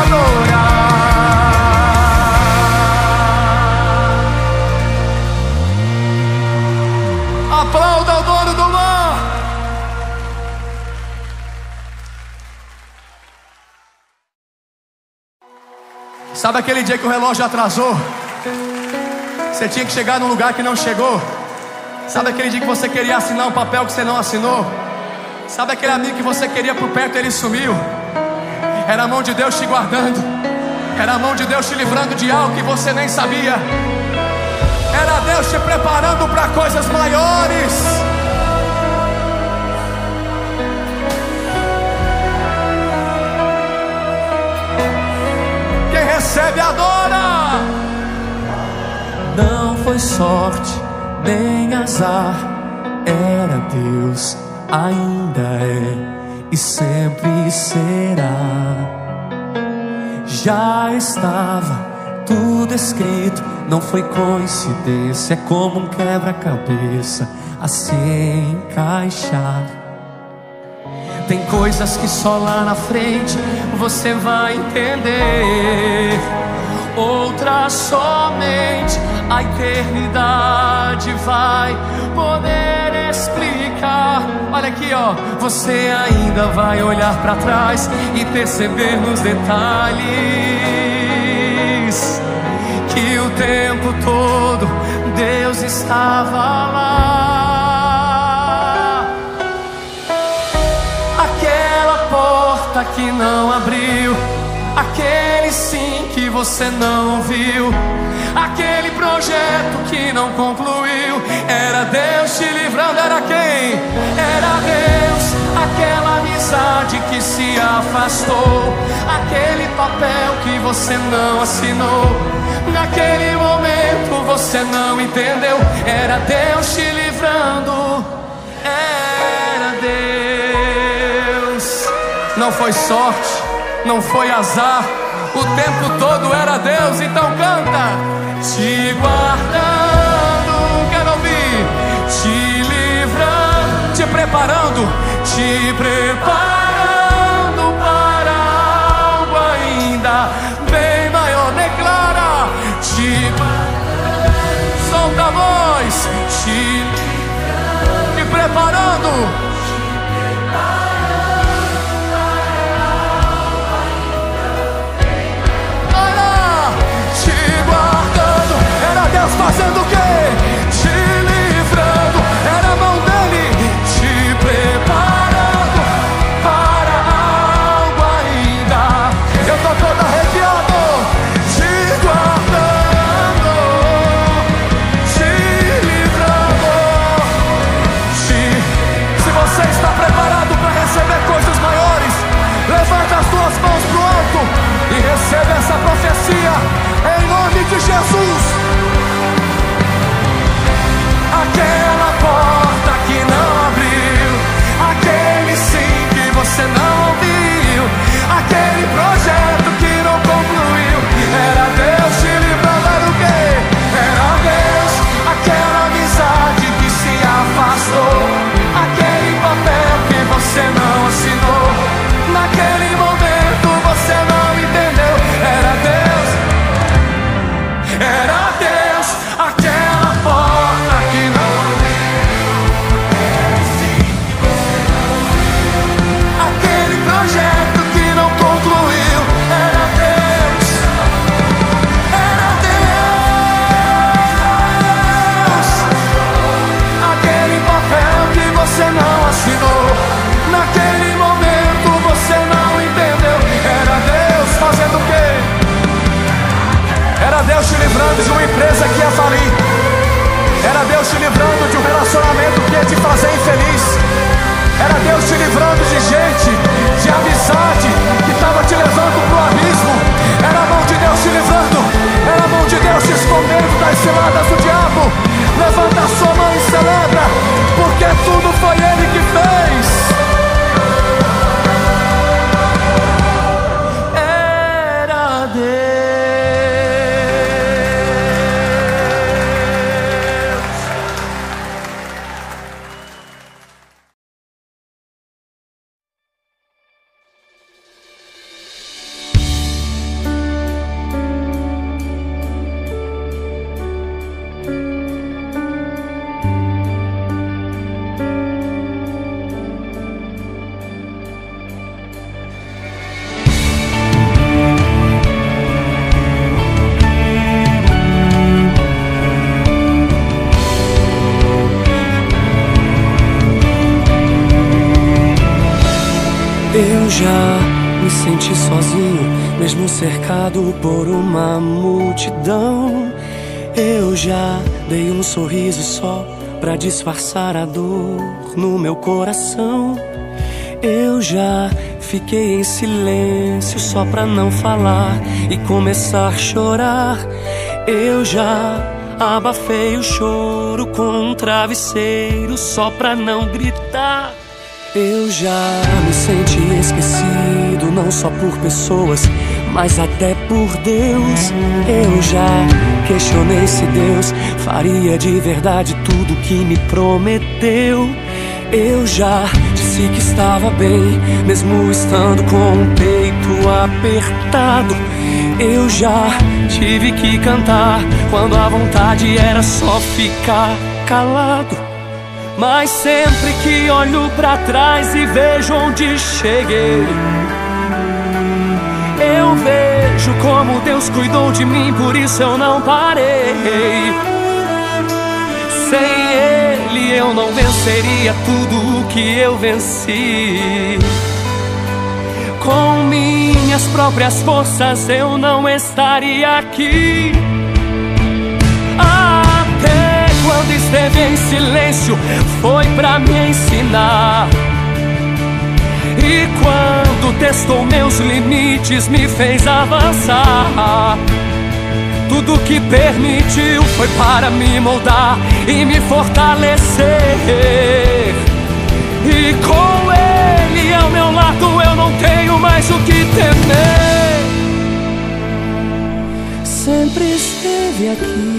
D: adorar. Aplauda o dono do mar. Sabe aquele dia que o relógio atrasou? Você tinha que chegar num lugar que não chegou. Sabe aquele dia que você queria assinar um papel que você não assinou? Sabe aquele amigo que você queria por perto e ele sumiu? Era a mão de Deus te guardando. Era a mão de Deus te livrando de algo que você nem sabia. Era Deus te preparando para coisas maiores. Quem recebe, adora.
B: Não foi sorte, nem azar. Era Deus, ainda é e sempre será. Já estava tudo escrito, não foi coincidência. É como um quebra-cabeça a se encaixar. Tem coisas que só lá na frente você vai entender. Outras somente a eternidade vai poder explicar. Olha aqui, ó. Você ainda vai olhar para trás e perceber nos detalhes que o tempo todo Deus estava lá. Aquela porta que não abriu, aquele sim que você não viu, aquele projeto que não concluiu, era Deus te livrando. Era quem? Era Deus. Aquela amizade que se afastou, aquele papel que você não assinou, naquele momento você não entendeu. Era Deus te livrando. Era Deus. Não foi sorte, não foi azar, o tempo todo era Deus. Então canta. Te guardando, quero ouvir. Te livrando, te preparando, te preparando para algo ainda bem maior. Declara. Te guardando, solta a voz. Te, te preparando. Fazendo o quê? Te livrando. Era a mão dele te preparando para algo ainda. Eu tô todo arrepiado. Te guardando, te livrando. Te... Se você está preparado para receber coisas maiores, levanta as suas mãos pro alto e recebe essa profecia em nome de Jesus. Aquela porta que não abriu, aquele sim que você não ouviu, aquele projeto que não concluiu, era Deus te livrando. Era o quê? Era Deus. Aquela amizade que se afastou, aquele papel que você não assinou, naquele momento você não entendeu. Era Deus. Era Deus. Aquela porta que não abriu, aquele projeto que não concluiu, era Deus. Era Deus. Aquele papel que você não assinou, naquele momento você não entendeu. Era Deus fazendo o quê? Era Deus te livrando de uma empresa que ia falir. Era Deus te livrando de um relacionamento que ia te fazer infeliz. Era Deus te livrando de gente Eu já me senti sozinho, mesmo cercado por uma multidão. Eu já dei um sorriso só pra disfarçar a dor no meu coração. Eu já fiquei em silêncio só pra não falar e começar a chorar. Eu já abafei o choro com um travesseiro só pra não gritar. Eu já me senti esquecido, não só por pessoas, mas até por Deus. Eu já questionei se Deus faria de verdade tudo que me prometeu. Eu já disse que estava bem, mesmo estando com o peito apertado. Eu já tive que cantar quando a vontade era só ficar calado. Mas sempre que olho pra trás e vejo onde cheguei, eu vejo como Deus cuidou de mim, por isso eu não parei. Sem Ele eu não venceria tudo o que eu venci. Com minhas próprias forças eu não estaria aqui. Até quando esteve em silêncio foi pra me ensinar. E quando testou meus limites me fez avançar. Tudo que permitiu foi para me moldar e me fortalecer. E com Ele ao meu lado eu não tenho mais o que temer. Sempre esteve aqui,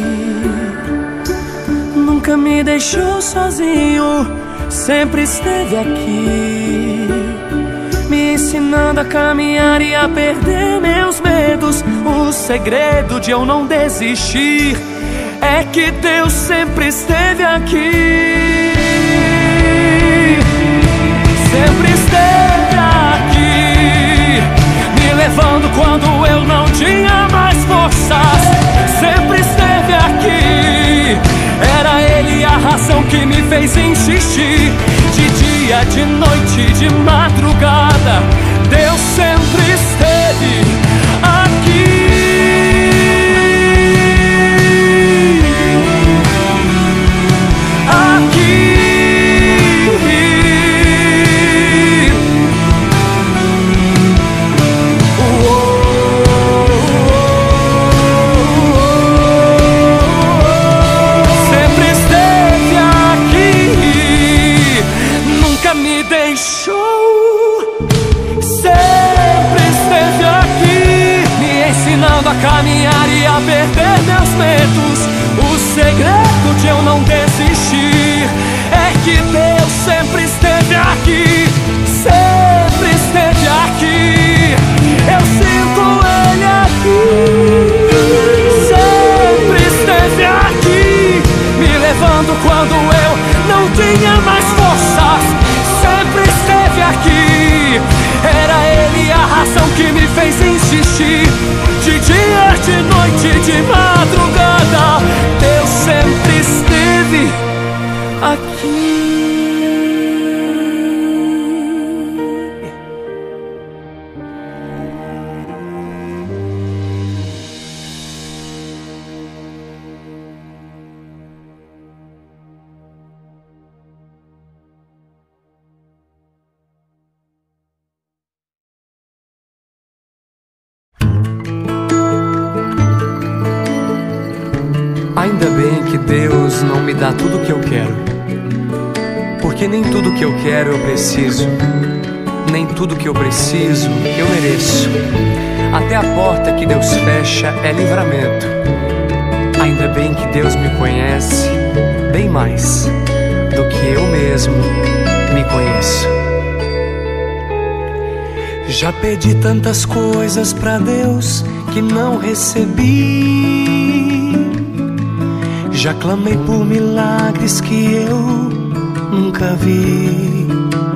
B: nunca me deixou sozinho. Sempre esteve aqui, me ensinando a caminhar e a perder meus medos. O segredo de eu não desistir é que Deus sempre esteve aqui. Sempre esteve aqui, me levando quando eu não tinha mais forças. Sempre esteve aqui, era Ele a razão que me fez insistir. De dia, de noite, de madrugada, Deus sempre esteve aqui. Aqui. Sempre esteve aqui, nunca me deixou. Sempre esteve aqui, me ensinando a caminhar e a perder meus medos. O segredo de eu não desistir é que Deus sempre esteve aqui. Sempre esteve aqui, eu sinto Ele aqui. Sempre esteve aqui, me levando quando eu não tinha mais forças. Sempre esteve aqui, era Ele a razão que me fez insistir. De dia, de noite, de madrugada, Deus sempre esteve aqui.
A: Ainda bem que Deus não me dá tudo o que eu quero, porque nem tudo que eu quero eu preciso, nem tudo que eu preciso eu mereço. Até a porta que Deus fecha é livramento. Ainda bem que Deus me conhece bem mais do que eu mesmo me conheço.
B: Já pedi tantas coisas pra Deus que não recebi. Já clamei por milagres que eu nunca vi.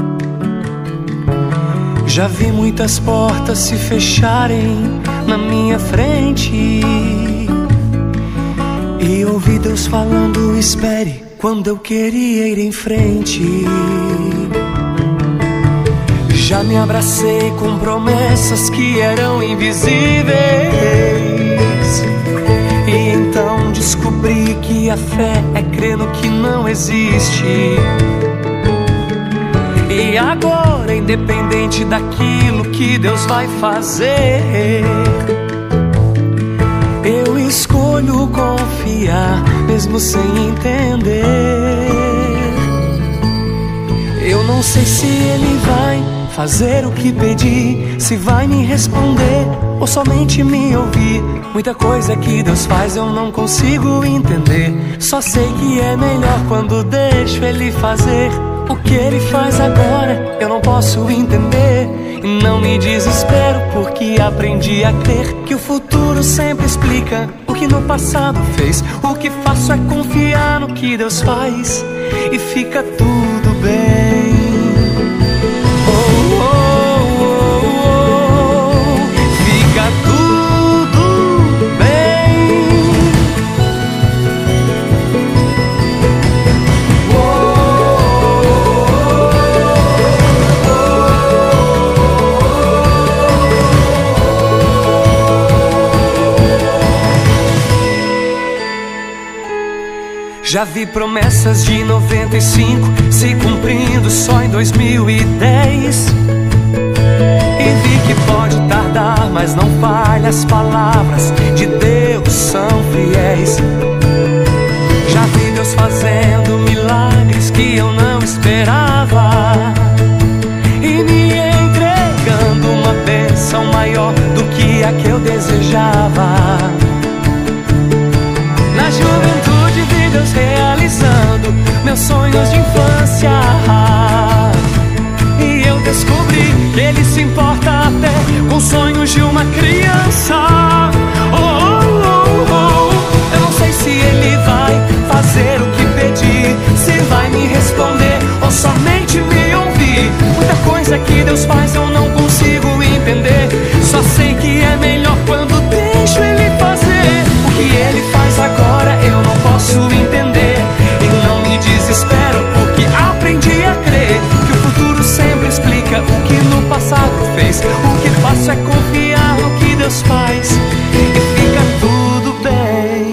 B: Já vi muitas portas se fecharem na minha frente e ouvi Deus falando: espere, quando eu queria ir em frente. Já me abracei com promessas que eram invisíveis, e então descobri que a fé é crer no que não existe. E agora, independente daquilo que Deus vai fazer, eu escolho confiar, mesmo sem entender. Eu não sei se Ele vai fazer o que pedi, se vai me responder ou somente me ouvir. Muita coisa que Deus faz eu não consigo entender. Só sei que é melhor quando deixo Ele fazer. O que Ele faz agora eu não posso entender. E não me desespero porque aprendi a crer que o futuro sempre explica o que no passado fez. O que faço é confiar no que Deus faz e fica tudo bem. Oh, oh, oh, oh, fica tudo bem. Oh, oh, oh, oh. Já vi promessas de noventa e cinco se cumprindo só em dois mil e dez. E vi que pode tardar, mas não falha. As palavras de Deus são fiéis. Já vi Deus fazendo milagres que eu não esperava e me entregando uma bênção maior do que a que eu desejava. Na juventude vi Deus realizando meus sonhos de infância, e eu descobri que Ele se importa até com os sonhos de uma criança. Oh, oh, oh, oh. Eu não sei se Ele vai fazer o que pedi, se vai me responder ou somente me ouvir. Muita coisa que Deus faz eu não consigo entender. Só sei que é melhor quando deixo Ele fazer. O que Ele faz agora eu não posso entender. E não me desespero porque aprendi a crer que o futuro sempre explica o que no passado fez. O que faço é confiar no que Deus faz e fica tudo bem.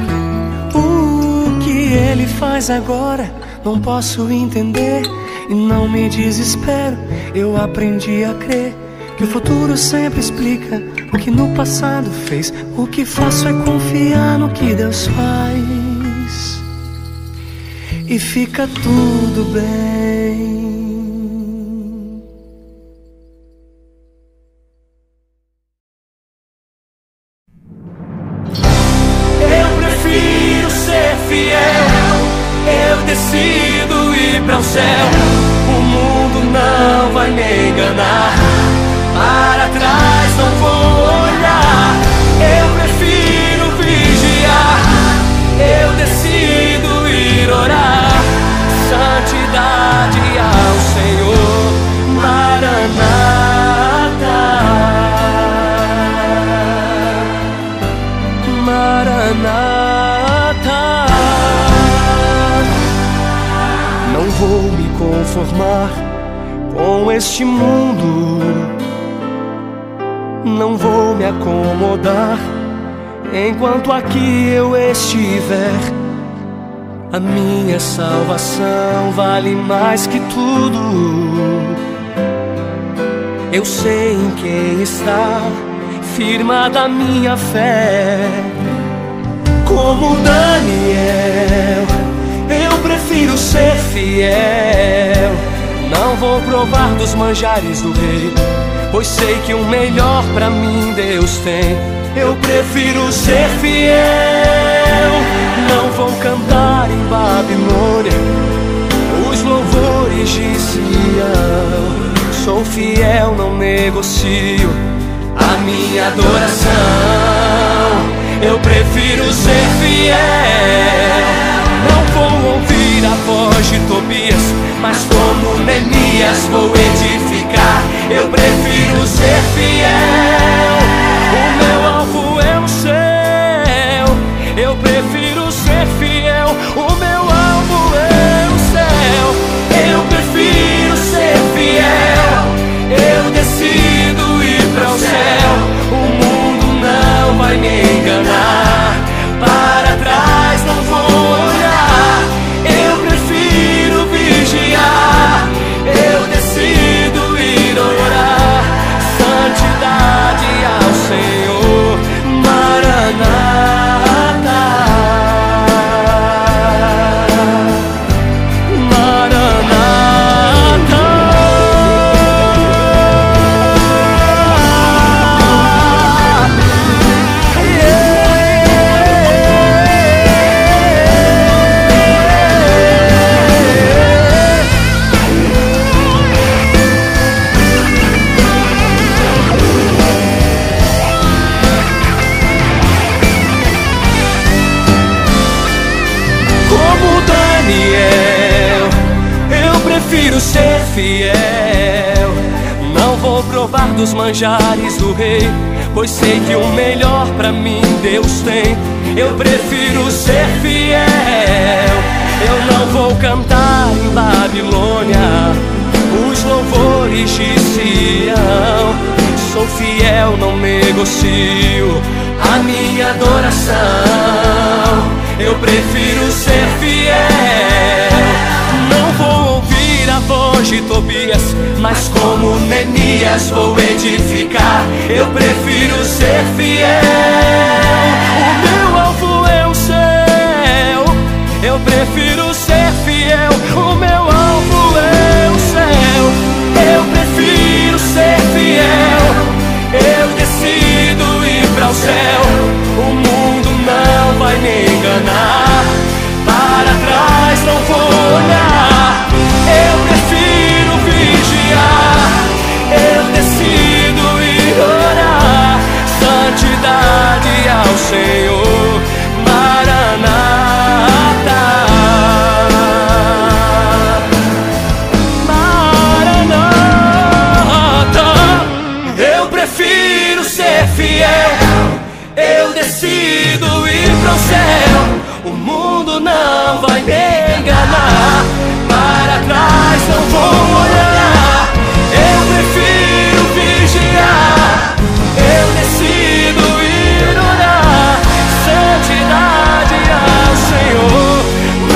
B: O que Ele faz agora não posso entender. E não me desespero, eu aprendi a crer que o futuro sempre explica o que no passado fez. O que faço é confiar no que Deus faz e fica tudo bem.
A: Eu prefiro ser fiel, eu decido ir para o céu. O mundo não vai me enganar, para trás não vou olhar. Eu prefiro vigiar, eu decido ir orar. Santidade ao Senhor, Maranata.
B: Maranata. Não vou me conformar com este mundo, não vou me acomodar enquanto aqui eu estiver. A minha salvação vale mais que tudo. Eu sei em quem está firmada a minha fé. Como Daniel, eu prefiro ser fiel. Não vou provar dos manjares do rei, pois sei que o melhor pra mim Deus tem. Eu prefiro ser fiel. Não vou cantar em Babilônia os louvores de Sião. Sou fiel, não negocio a minha adoração. Eu prefiro ser fiel. Não vou ouvir a voz de Tobias, mas como Neemias vou edificar. Eu prefiro ser fiel. O meu alvo é o céu. Eu prefiro ser fiel. O meu alvo é o céu. Eu prefiro ser fiel.
A: fiel. Não vou provar dos manjares do rei, pois sei que o melhor pra mim Deus tem. Eu prefiro ser fiel. Eu não vou cantar em Babilônia os louvores de Sião. Sou fiel, não negocio a minha adoração. Eu prefiro ser fiel. Não vou ouvir a voz de Tobias, mas como Neemias vou edificar. Eu prefiro ser fiel. O meu alvo é o céu. Eu prefiro ser fiel. O meu alvo é o céu. Eu prefiro ser fiel. Eu decido ir para o céu. O mundo não vai me enganar. Para trás não vou olhar. Eu prefiro vigiar. Eu decido ir orar. Santidade ao Senhor. Maranata. Eu decido ir pro céu. O mundo não vai me enganar. Para trás não vou olhar. Eu prefiro vigiar. Eu decido ir orar. Santidade ao Senhor.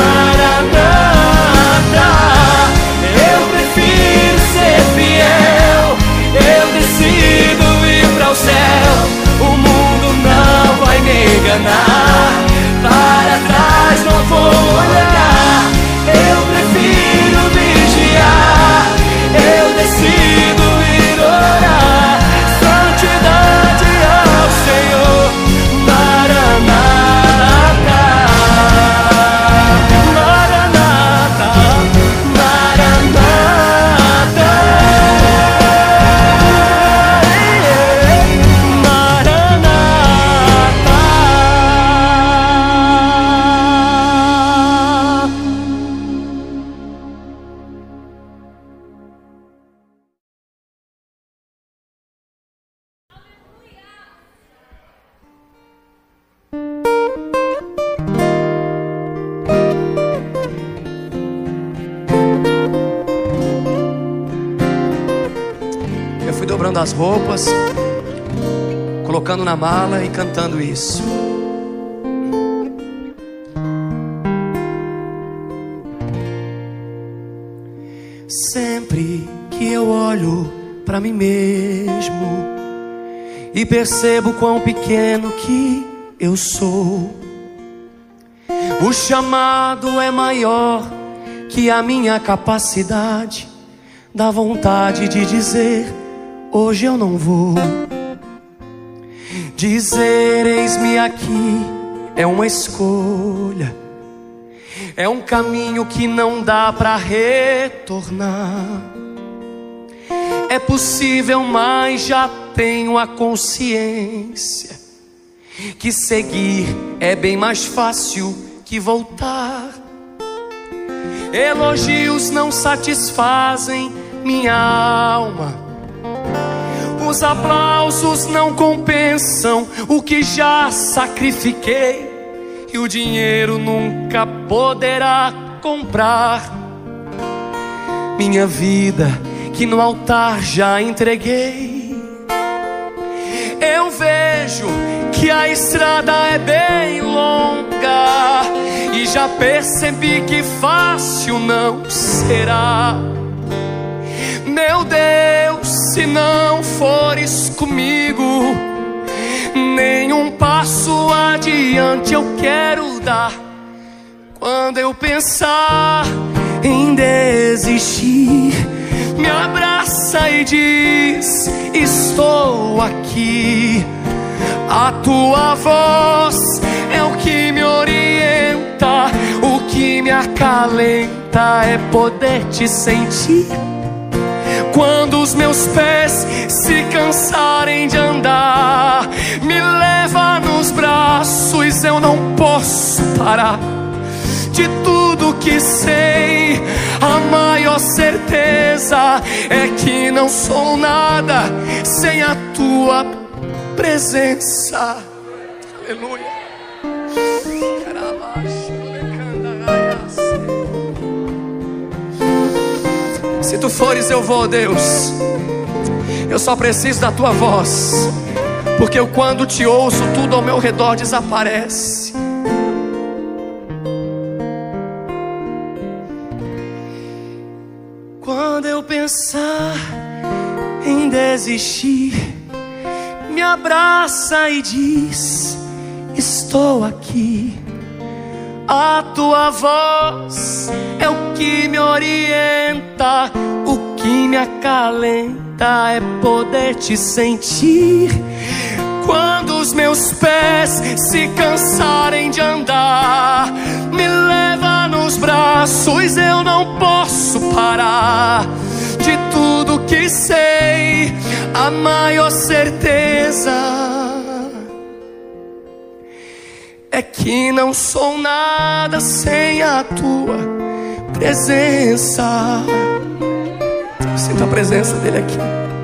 A: Maranata. Eu prefiro ser fiel. Eu decido ir pro céu. O mundo não vai me enganar. Para trás não vou olhar. Eu prefiro vigiar. Eu decido ir orar. Santidade ao Senhor. Maranata. Maranata. Maranata.
B: dobrando as roupas, colocando na mala e cantando isso. Sempre que eu olho pra mim mesmo e percebo quão pequeno que eu sou, o chamado é maior que a minha capacidade. Dá vontade de dizer: hoje eu não vou. Dizer eis-me aqui é uma escolha, é um caminho que não dá pra retornar. É possível, mas já tenho a consciência que seguir é bem mais fácil que voltar. Elogios não satisfazem minha alma, os aplausos não compensam o que já sacrifiquei, e o dinheiro nunca poderá comprar minha vida que no altar já entreguei. Eu vejo que a estrada é bem longa e já percebi que fácil não será. Meu Deus, se não fores comigo, nenhum passo adiante eu quero dar. Quando eu pensar em desistir, me abraça e diz: estou aqui. A tua voz é o que me orienta, o que me acalenta é poder te sentir. Quando os meus pés se cansarem de andar, me leva nos braços, eu não posso parar. De tudo que sei, a maior
D: maior certeza é que não sou nada sem a tua presença. Aleluia. Se tu fores, eu vou, Deus. Eu só preciso da tua voz, porque eu, quando te ouço, tudo ao meu redor desaparece. Quando eu pensar em desistir, me abraça e diz: estou aqui. A tua voz é o que me orienta, o que me acalenta é poder te sentir. Quando os meus pés se cansarem de andar, me leva nos braços, eu não posso parar. De tudo que sei, a maior certeza é que não sou nada sem a tua presença. Sinto a presença dele aqui.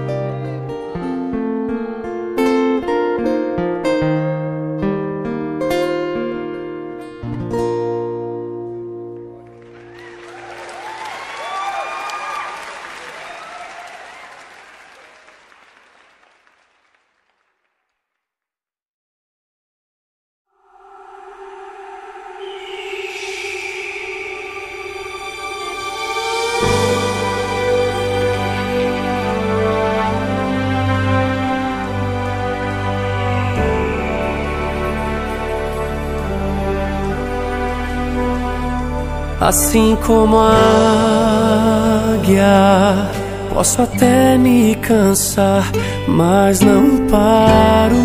B: Assim como a águia, posso até me cansar, mas não paro.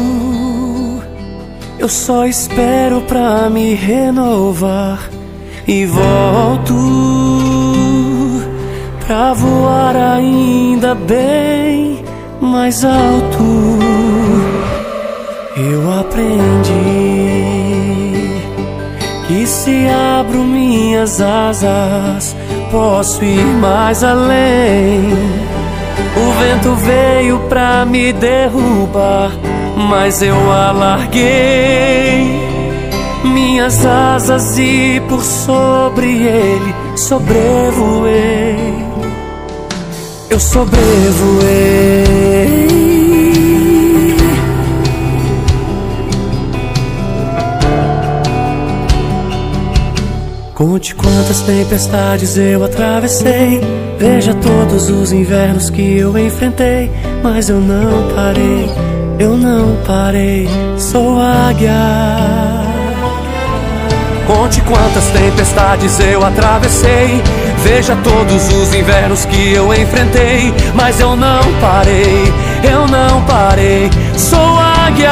B: Eu só espero pra me renovar e volto pra voar ainda bem mais alto. Eu aprendi que se abro minhas asas, posso ir mais além. O vento veio pra me derrubar, mas eu alarguei minhas asas e por sobre ele sobrevoei. Eu sobrevoei. Conte quantas tempestades eu atravessei, veja todos os invernos que eu enfrentei, mas eu não parei, eu não parei, sou águia.
A: Conte quantas tempestades eu atravessei, veja todos os invernos que eu enfrentei, mas eu não parei, eu não parei, sou águia.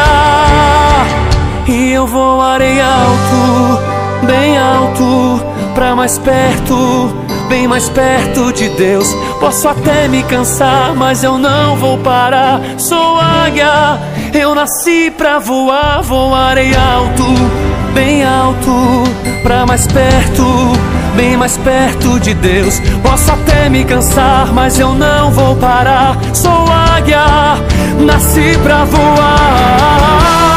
A: E eu voarei alto, bem alto, pra mais perto, bem mais perto de Deus. Posso até me cansar, mas eu não vou parar. Sou águia, eu nasci pra voar. Voarei alto, bem alto, pra mais perto, bem mais perto de Deus. Posso até me cansar, mas eu não vou parar. Sou águia, nasci pra voar.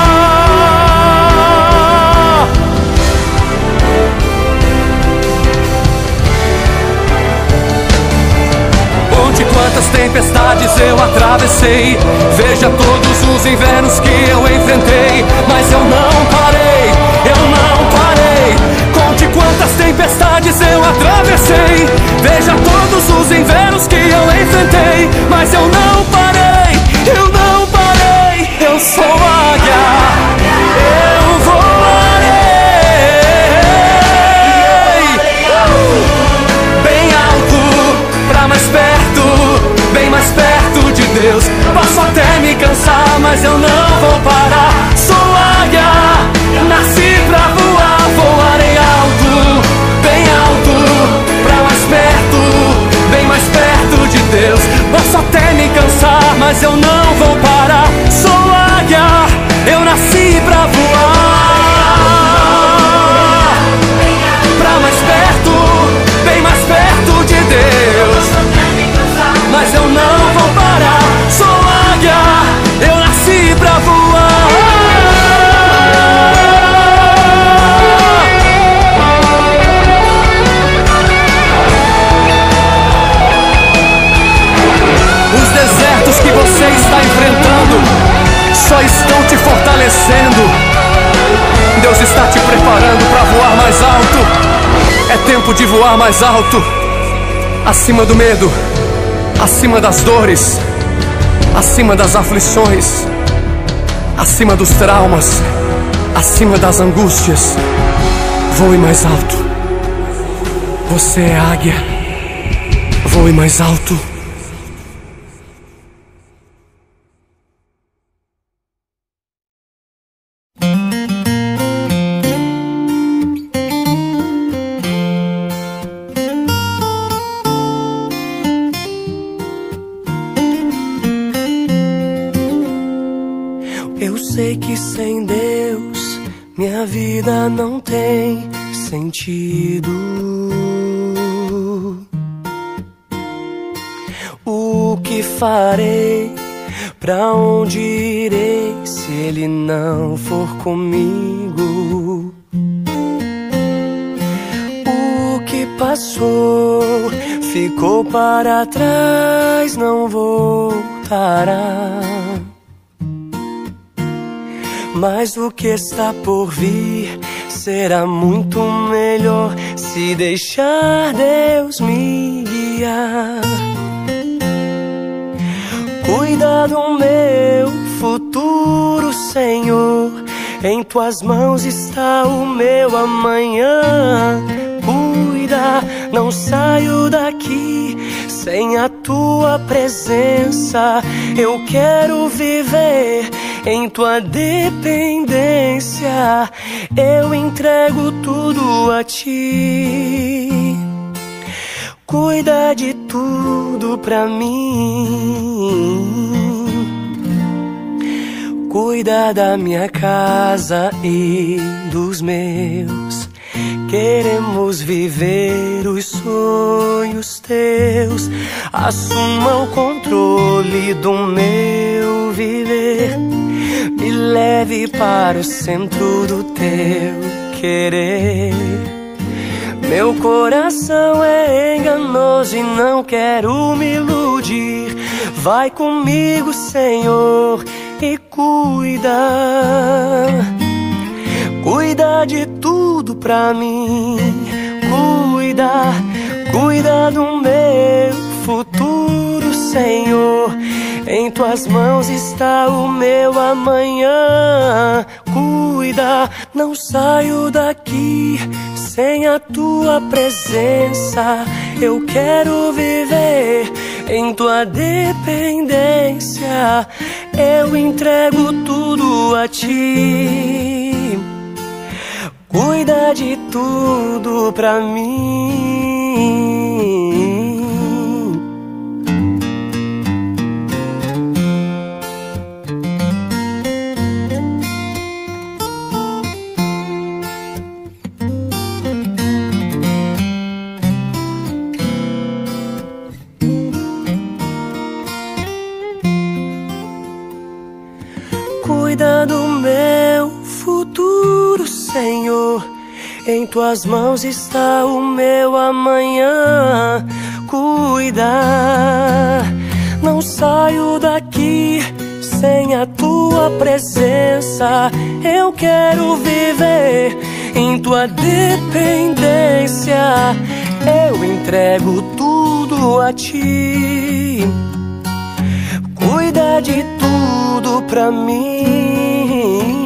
A: Quantas tempestades eu atravessei, veja todos os invernos que eu enfrentei, mas eu não parei, eu não parei. Conte quantas tempestades eu atravessei, veja todos os invernos que eu enfrentei, mas eu não parei, eu não parei. Eu sou águia, eu voarei bem alto, pra mais perto, bem mais perto de Deus. Posso até me cansar, mas eu não vou parar. Sou águia, nasci pra voar. Voarei alto, bem alto, pra mais perto, bem mais perto de Deus. Posso até me cansar, mas eu não vou parar. Sou águia, eu nasci pra voar. Pra mais perto, bem mais perto de Deus.
D: de voar mais alto, acima do medo, acima das dores, acima das aflições, acima dos traumas, acima das angústias. Voe mais alto. Você é águia. Voe mais alto.
B: Eu sei que sem Deus minha vida não tem sentido. O que farei? Pra onde irei se Ele não for comigo? O que passou ficou para trás, não voltará. Mas o que está por vir será muito melhor se deixar Deus me guiar. Cuida do meu futuro, Senhor, em Tuas mãos está o meu amanhã. Cuida, não saio daqui sem a Tua presença. Eu quero viver em Tua dependência. Eu entrego tudo a Ti. Cuida de tudo pra mim. Cuida da minha casa e dos meus. Queremos viver os sonhos Teus. Assuma o controle do meu viver. Me leve para o centro do Teu querer. Meu coração é enganoso e não quero me iludir. Vai comigo, Senhor, e cuida. Cuida de tudo pra mim. Cuida, cuida do meu futuro, Senhor. Em Tuas mãos está o meu amanhã. Cuida, não saio daqui sem a Tua presença. Eu quero viver em Tua dependência. Eu entrego tudo a Ti. Cuida de tudo pra mim. Cuida do meu futuro, Senhor. Em Tuas mãos está o meu amanhã. Cuida, não saio daqui sem a Tua presença. Eu quero viver em Tua dependência. Eu entrego tudo a Ti. Cuida de tudo pra mim.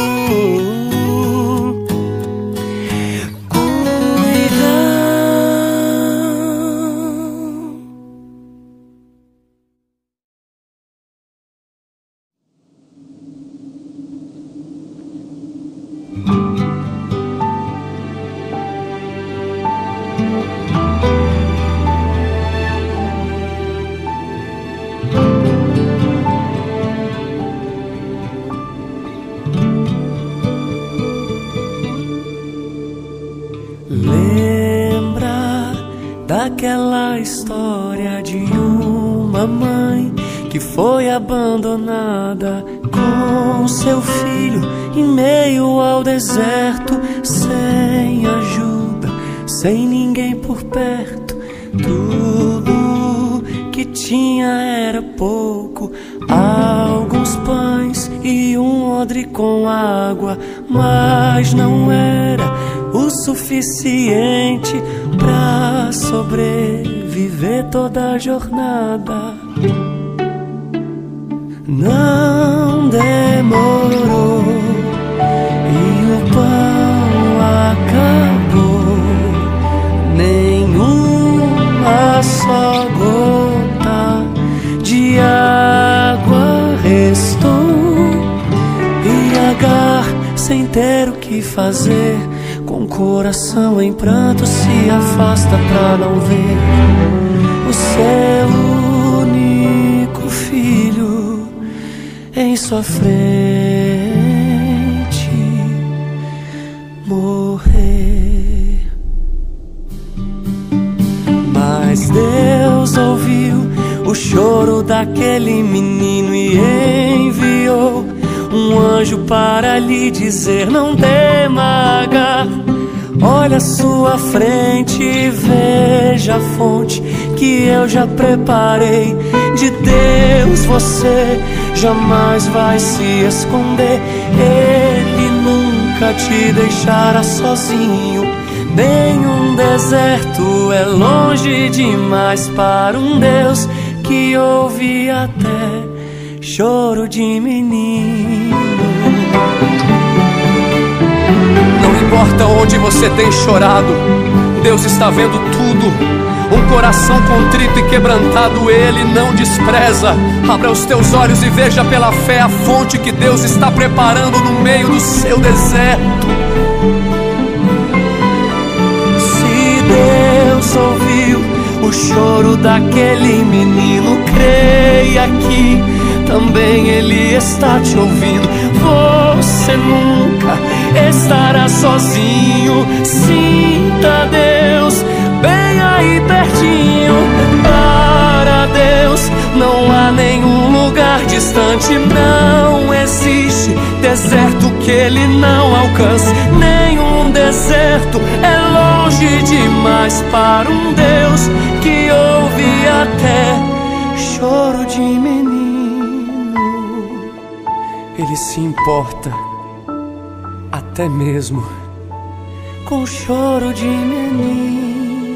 B: Lembra daquela história de uma mãe que foi abandonada com seu filho em meio ao deserto, sem ajuda, sem ninguém por perto. Tudo que tinha era pouco, alguns pães e um odre com água, mas não era o suficiente pra sobreviver toda a jornada. Não demorou e o pão acabou, nenhuma só gota de água restou. E Agar, sem ter o que fazer, com o coração em pranto, se afasta pra não ver o seu único filho em sua frente morrer. Mas Deus ouviu o choro daquele menino e enviou um anjo para lhe dizer: não tema, Agar, olha à sua frente e veja a fonte que eu já preparei. De Deus você jamais vai se esconder, Ele nunca te deixará sozinho. Nenhum deserto é longe demais para um Deus que ouve até choro de menino.
D: Não importa onde você tem chorado, Deus está vendo tudo. Um coração contrito e quebrantado Ele não despreza. Abra os teus olhos e veja pela fé a fonte que Deus está preparando no meio do seu deserto.
B: Se Deus ouviu o choro daquele menino, creia que também Ele está te ouvindo. Você nunca estará sozinho. Sinta Deus bem aí pertinho. Para Deus não há nenhum lugar distante, não existe deserto que Ele não alcance. Nenhum deserto é longe demais para um Deus que ouve até choro de menino. Ele se importa até mesmo com choro de menino.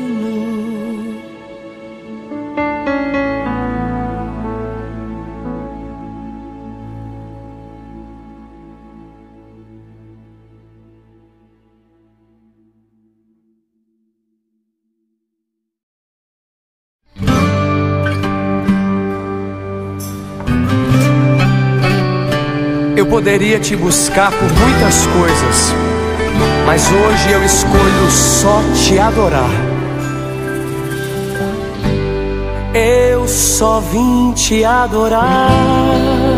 D: Eu poderia te buscar por muitas coisas, mas hoje eu escolho só te adorar.
B: Eu só vim te adorar.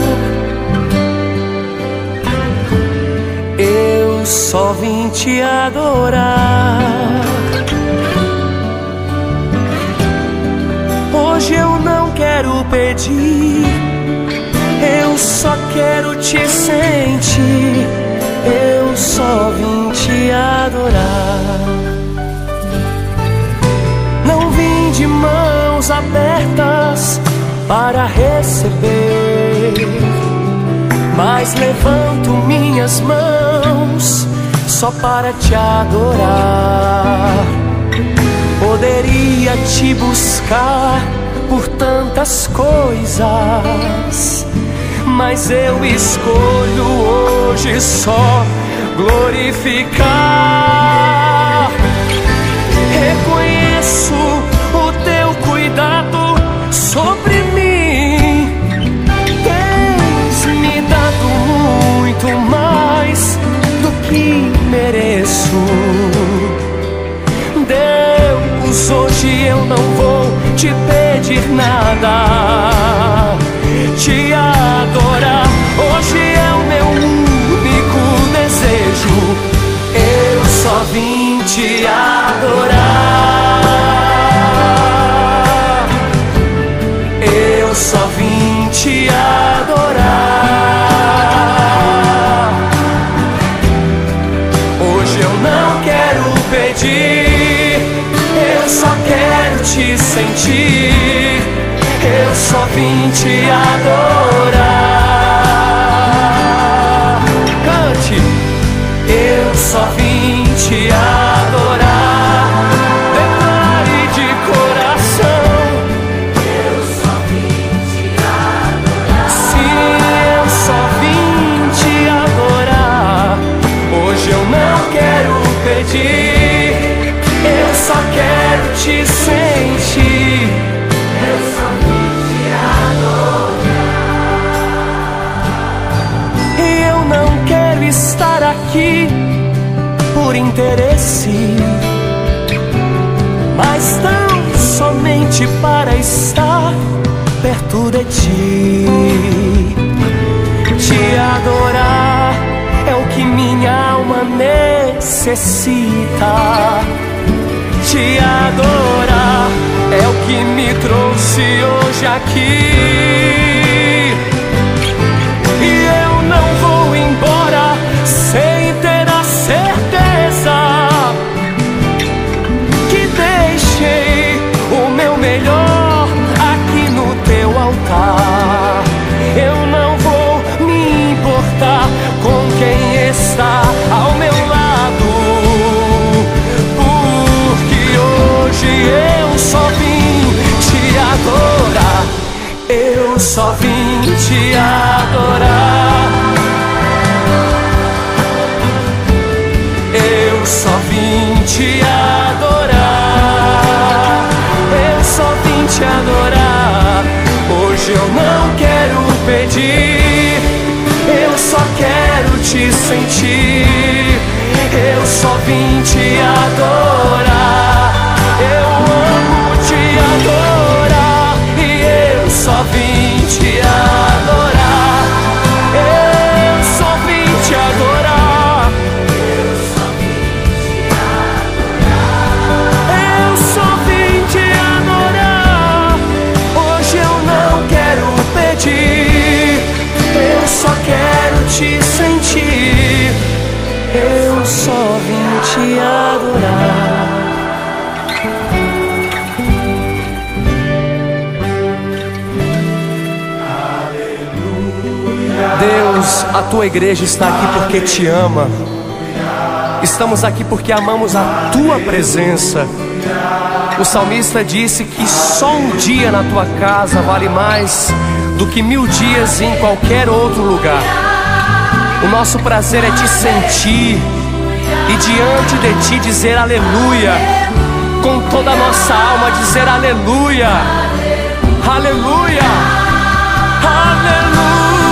B: Eu só vim te adorar. Hoje eu não quero pedir, eu só quero te sentir. Eu só vim te adorar. Não vim de mãos abertas para receber, mas levanto minhas mãos só para te adorar. Poderia te buscar por tantas coisas, mas eu escolho hoje só glorificar. Reconheço o teu cuidado sobre mim. Tens me dado muito mais do que mereço. Deus, hoje eu não vou te pedir nada, te adorar. Hoje é o meu único desejo. Eu só vim te adorar. Eu só vim te adorar. Hoje eu não quero pedir, eu só quero te sentir. Eu te adorar. Cante. Eu só vim te adorar. Declare de coração. Eu só vim te adorar. Sim, eu só vim te adorar. Hoje eu não quero pedir, eu só quero te sentir. Eu só vim te adorar. E eu não quero estar aqui por interesse, mas tão somente para estar perto de ti. Te adorar é o que minha alma necessita. Te adorar é o que me trouxe hoje aqui. E eu não vou embora sem ter a certeza que deixei o meu melhor aqui no teu altar. Eu não vou me importar com quem está ao meu lado, porque hoje eu só vim te adorar. Eu só vim te adorar. Eu só vim te adorar. Eu só vim te adorar. Hoje eu não quero pedir, eu só quero te sentir. Eu só vim te adorar. Eu amo te adorar. E eu só vim te adorar. Eu só vim te adorar. Eu só vim te adorar. Eu só vim te adorar. Hoje eu não quero pedir, eu só quero te sentir. Eu só vim te adorar. Deus, a tua igreja está aqui porque te ama. Estamos aqui porque amamos a tua presença. O salmista disse que só um dia na tua casa vale mais do que mil dias em qualquer outro lugar. O nosso prazer é te sentir e diante de ti dizer aleluia. Com toda a nossa alma dizer aleluia. Aleluia. Aleluia.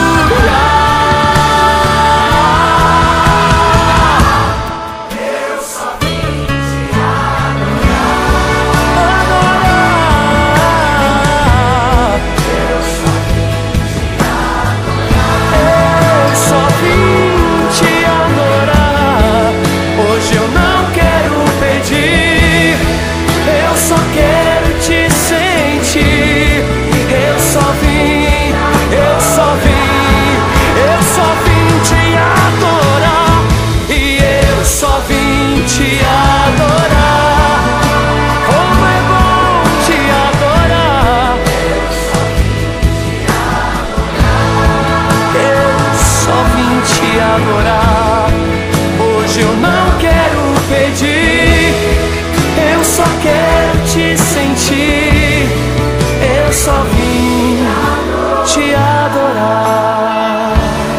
B: Hoje eu não quero pedir, eu só quero te sentir. Eu só vim te adorar.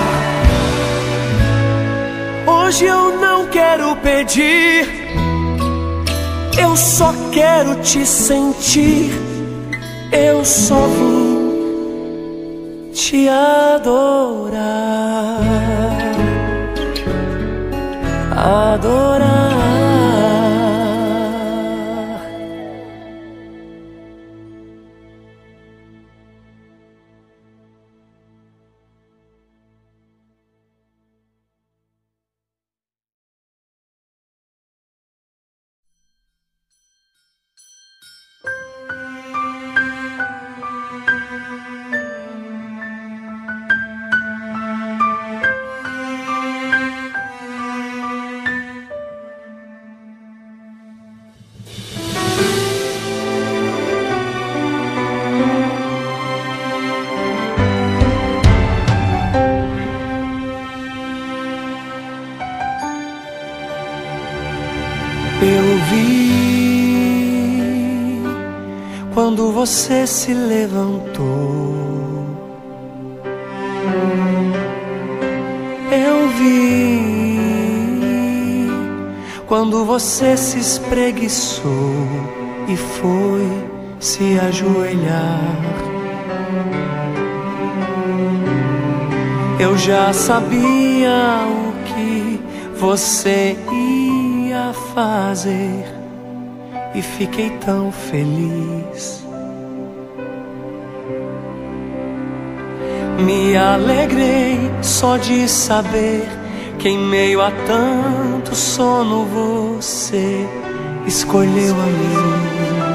B: Hoje eu não quero pedir, eu só quero te sentir. Eu só vim te adorar. Adorar. vi quando você se levantou. Eu vi quando você se espreguiçou e foi se ajoelhar. Eu já sabia o que você ia fazer e fiquei tão feliz. Me alegrei só de saber que em meio a tanto sono você escolheu a mim.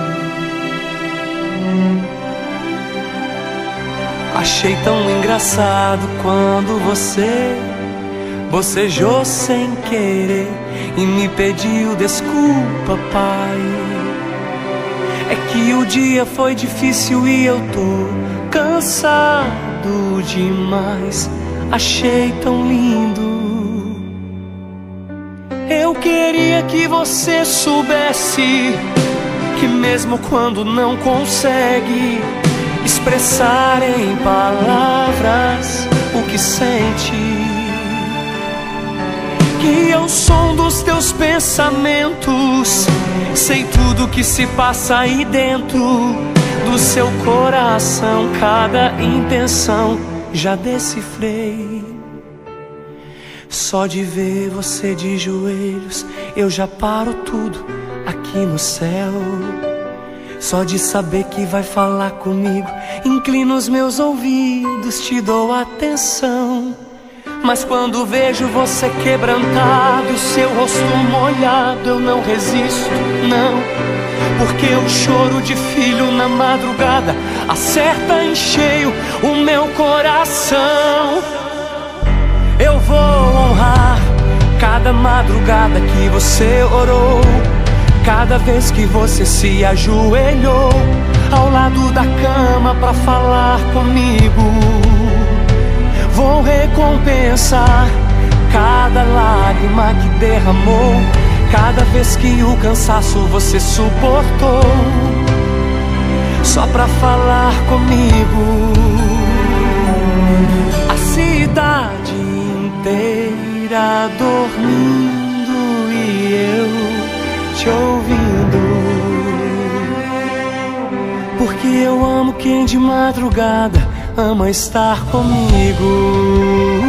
B: Achei tão engraçado quando você bocejou sem querer e me pediu desculpa, pai. É que o dia foi difícil e eu tô cansado demais. Achei tão lindo. Eu queria que você soubesse que mesmo quando não consegue expressar em palavras o que sente, que eu som dos teus pensamentos, sei tudo que se passa aí dentro do seu coração, cada intenção já decifrei. Só de ver você de joelhos eu já paro tudo aqui no céu. Só de saber que vai falar comigo, inclino os meus ouvidos, te dou atenção. Mas quando vejo você quebrantado, seu rosto molhado, eu não resisto, não. Porque o choro de filho na madrugada acerta em cheio o meu coração. Eu vou honrar cada madrugada que você orou, cada vez que você se ajoelhou ao lado da cama pra falar comigo. Vou recompensar cada lágrima que derramou, cada vez que o cansaço você suportou, só pra falar comigo. A cidade inteira dormindo e eu te ouvindo, porque eu amo quem de madrugada ama estar comigo.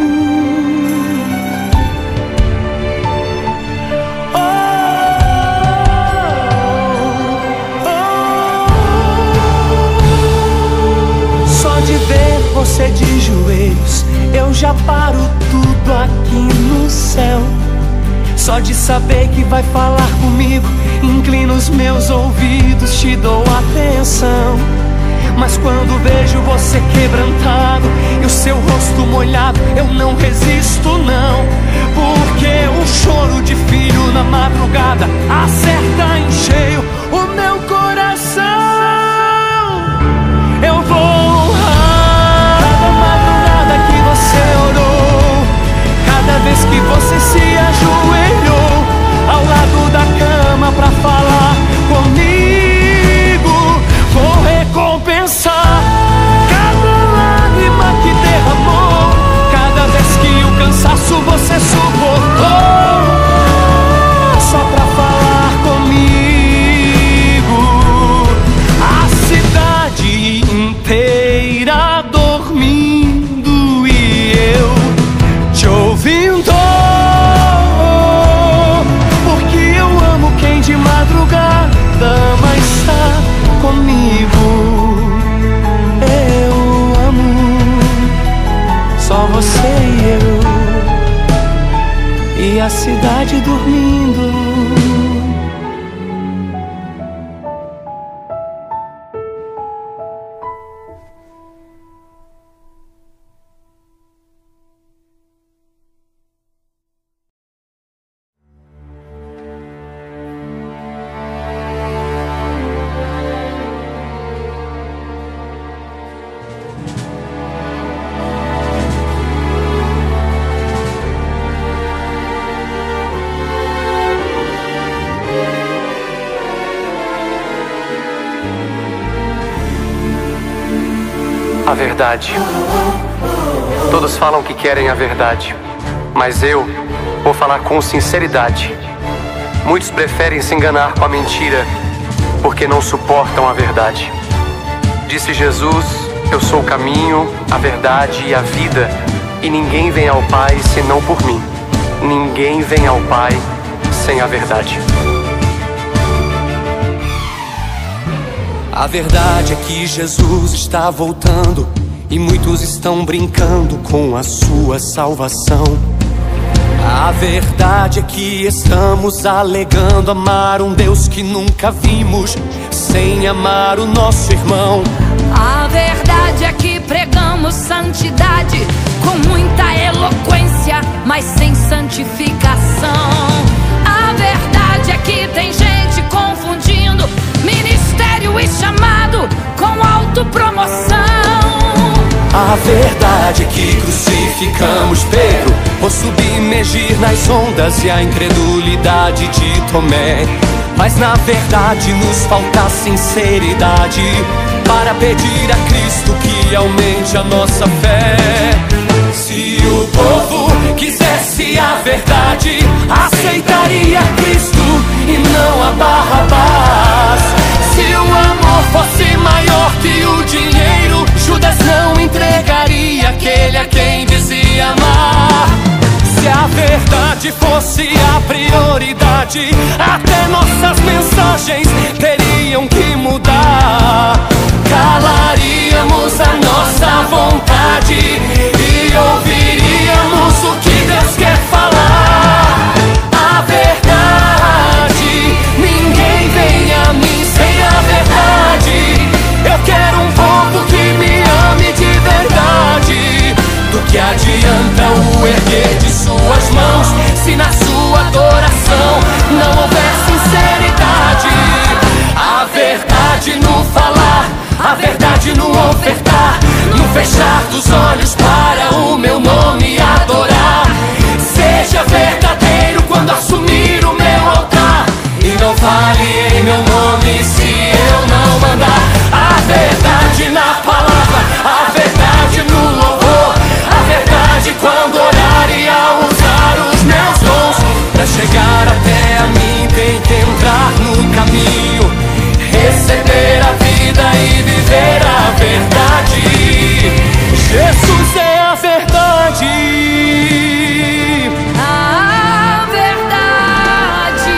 B: Oh, oh, oh. Só de ver você de joelhos eu já paro tudo aqui no céu. Só de saber que vai falar comigo, inclino os meus ouvidos, te dou atenção. Mas quando vejo você quebrantado e o seu rosto molhado, eu não resisto, não. Porque o choro de filho na madrugada acerta em cheio o meu coração. Eu vou honrar cada madrugada que você orou, cada vez que você se ajoelhou ao lado da cama pra falar comigo. Vou recompensar cada lágrima que derramou, cada vez que o cansaço você suportou, só pra falar comigo. A cidade inteira dormindo e eu te ouvindo, porque eu amo quem de madrugada ama estar comigo. Eu amo só você e eu, e a cidade dormindo.
A: a verdade. Todos falam que querem a verdade, mas eu vou falar com sinceridade. Muitos preferem se enganar com a mentira, porque não suportam a verdade. Disse Jesus: eu sou o caminho, a verdade e a vida, e ninguém vem ao Pai senão por mim. Ninguém vem ao Pai sem a verdade.
B: A verdade é que Jesus está voltando e muitos estão brincando com a sua salvação. A verdade é que estamos alegando amar um Deus que nunca vimos sem amar o nosso irmão.
C: A verdade é que pregamos santidade com muita eloquência, mas sem santificação. A verdade é que tem gente confundindo ministério e chamado com autopromoção.
B: A verdade é que crucificamos Pedro por submergir nas ondas e a incredulidade de Tomé. Mas na verdade nos falta sinceridade para pedir a Cristo que aumente a nossa fé. Se o povo quisesse a verdade, aceitaria Cristo e não a Barrabás. Se o amor fosse maior que o dinheiro, Judas não entregaria aquele a quem dizia amar. Se a verdade fosse a prioridade, até nossas mensagens teriam que mudar. Calaríamos a nossa vontade e ouviríamos o que Deus quer falar. A verdade, ninguém vem a mim sem a verdade. Eu quero um povo que me ame de verdade. Do que adianta o erguer de suas mãos se na sua adoração não houver sinceridade? A verdade no falar, a verdade no ofertar, no fechar dos olhos para o meu nome adorar. Seja verdadeiro quando assumir o meu altar e não fale em meu nome se eu não mandar. A verdade na palavra, a verdade no louvor, a verdade quando orar e ao usar os meus dons. Pra chegar até a mim tem que entrar no caminho, receber a vida e viver a verdade. Jesus é a verdade.
C: A verdade.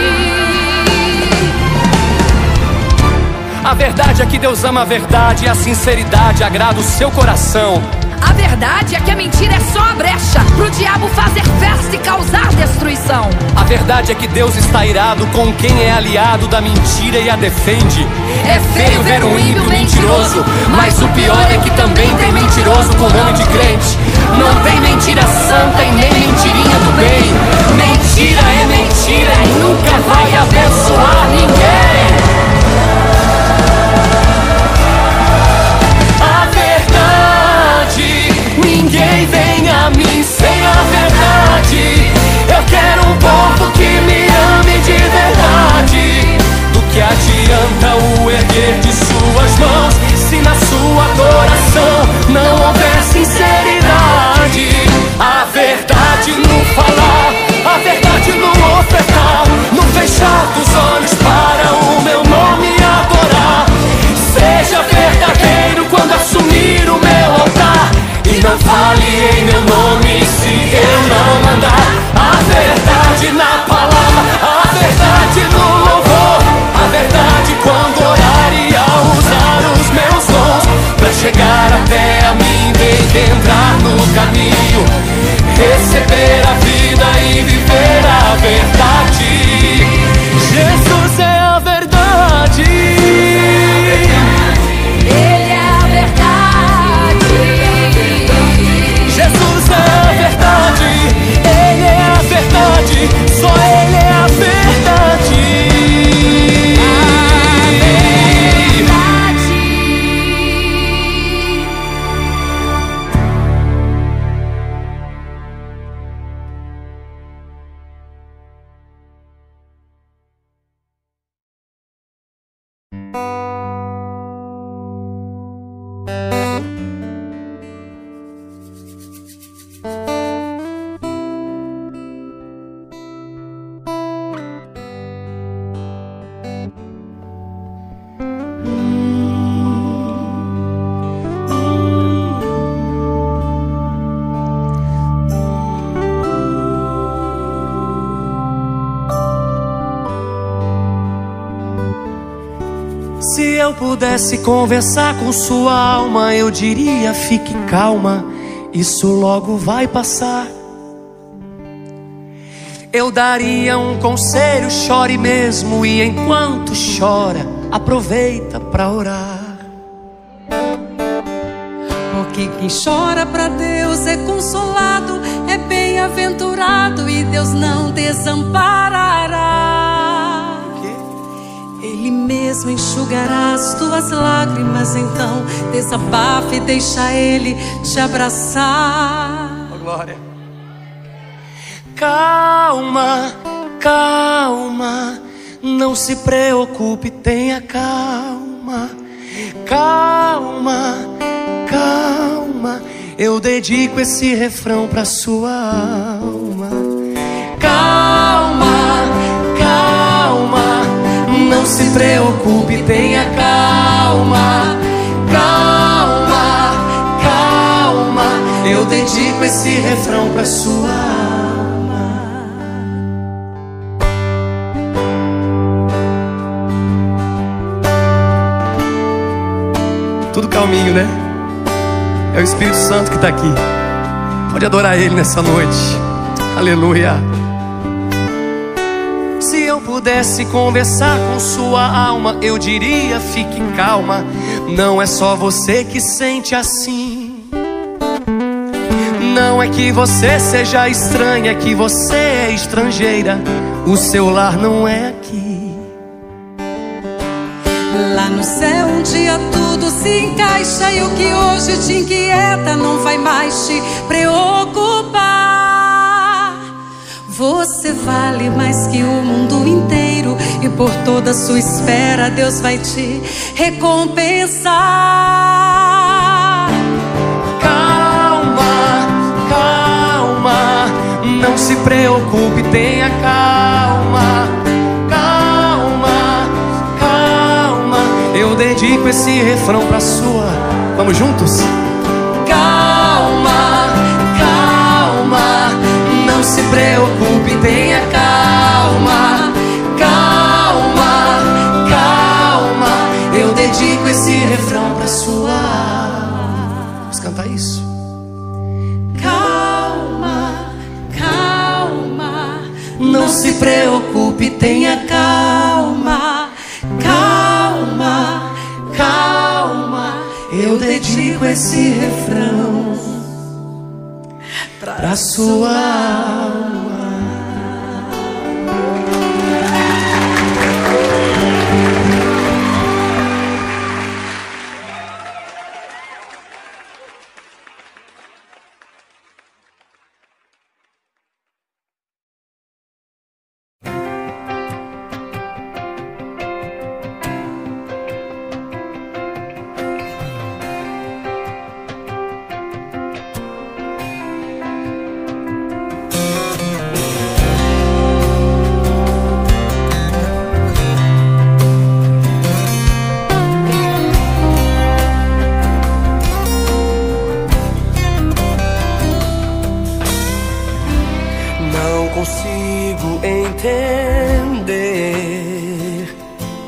B: A verdade é que Deus ama a verdade e a sinceridade agrada o seu coração.
C: A verdade é que a mentira é só a brecha pro diabo fazer festa e causar destruição.
B: A verdade é que Deus está irado com quem é aliado da mentira e a defende.
C: É feio ver um ímpio mentiroso, mas o pior é que também tem mentiroso com nome de crente.
B: Não tem mentira santa e nem mentirinha do bem. Mentira é mentira e nunca vai abençoar ninguém. A verdade, ninguém vem a mim sem a verdade. Eu quero um povo que me ame de verdade. Do que adianta o erguer de suas mãos se na sua adoração não houver sinceridade? A verdade no falar, a verdade no ofertar, no fechar dos olhos para o meu nome adorar. Seja verdadeiro quando assumir o meu altar e não fale em meu nome se eu não mandar. A verdade na palavra, a verdade no louvor, a verdade quando orar e ao usar os meus dons. Pra chegar até a mim tem que entrar no caminho, receber a vida e viver a verdade. Jesus é a verdade.
C: Ele é a verdade.
B: Jesus é a verdade. Ele é a verdade. Só eu pudesse conversar com sua alma, eu diria: fique calma, isso logo vai passar. Eu daria um conselho: chore mesmo, e enquanto chora, aproveita pra orar.
E: Porque quem chora pra Deus é consolado, é bem-aventurado, e Deus não desamparará. Ele mesmo enxugará as tuas lágrimas, então desabafe e deixa Ele te abraçar.
B: Oh, glória. Calma, calma, não se preocupe, tenha calma. Calma, calma, eu dedico esse refrão pra sua alma. Calma, calma, não se preocupe, tenha calma. Calma, calma, eu dedico esse refrão pra sua alma. Tudo calminho, né? É o Espírito Santo que está aqui. Pode adorar Ele nessa noite. Aleluia. Se eu pudesse conversar com sua alma, eu diria: fique calma, não é só você que sente assim. Não é que você seja estranha, é que você é estrangeira. O seu lar não é aqui.
E: Lá no céu um dia tudo se encaixa, e o que hoje te inquieta não vai mais te preocupar. Você vale mais que o mundo inteiro, e por toda a sua espera Deus vai te recompensar.
B: Calma, calma, não se preocupe, tenha calma. Eu dedico esse refrão pra sua. Vamos juntos? Calma, calma, não se preocupe, tenha calma. Calma, calma, eu dedico esse refrão pra sua alma. Vamos cantar isso?
E: Calma, calma,
B: não se preocupe, tenha calma. Calma, calma, eu dedico esse refrão pra sua alma. Consigo entender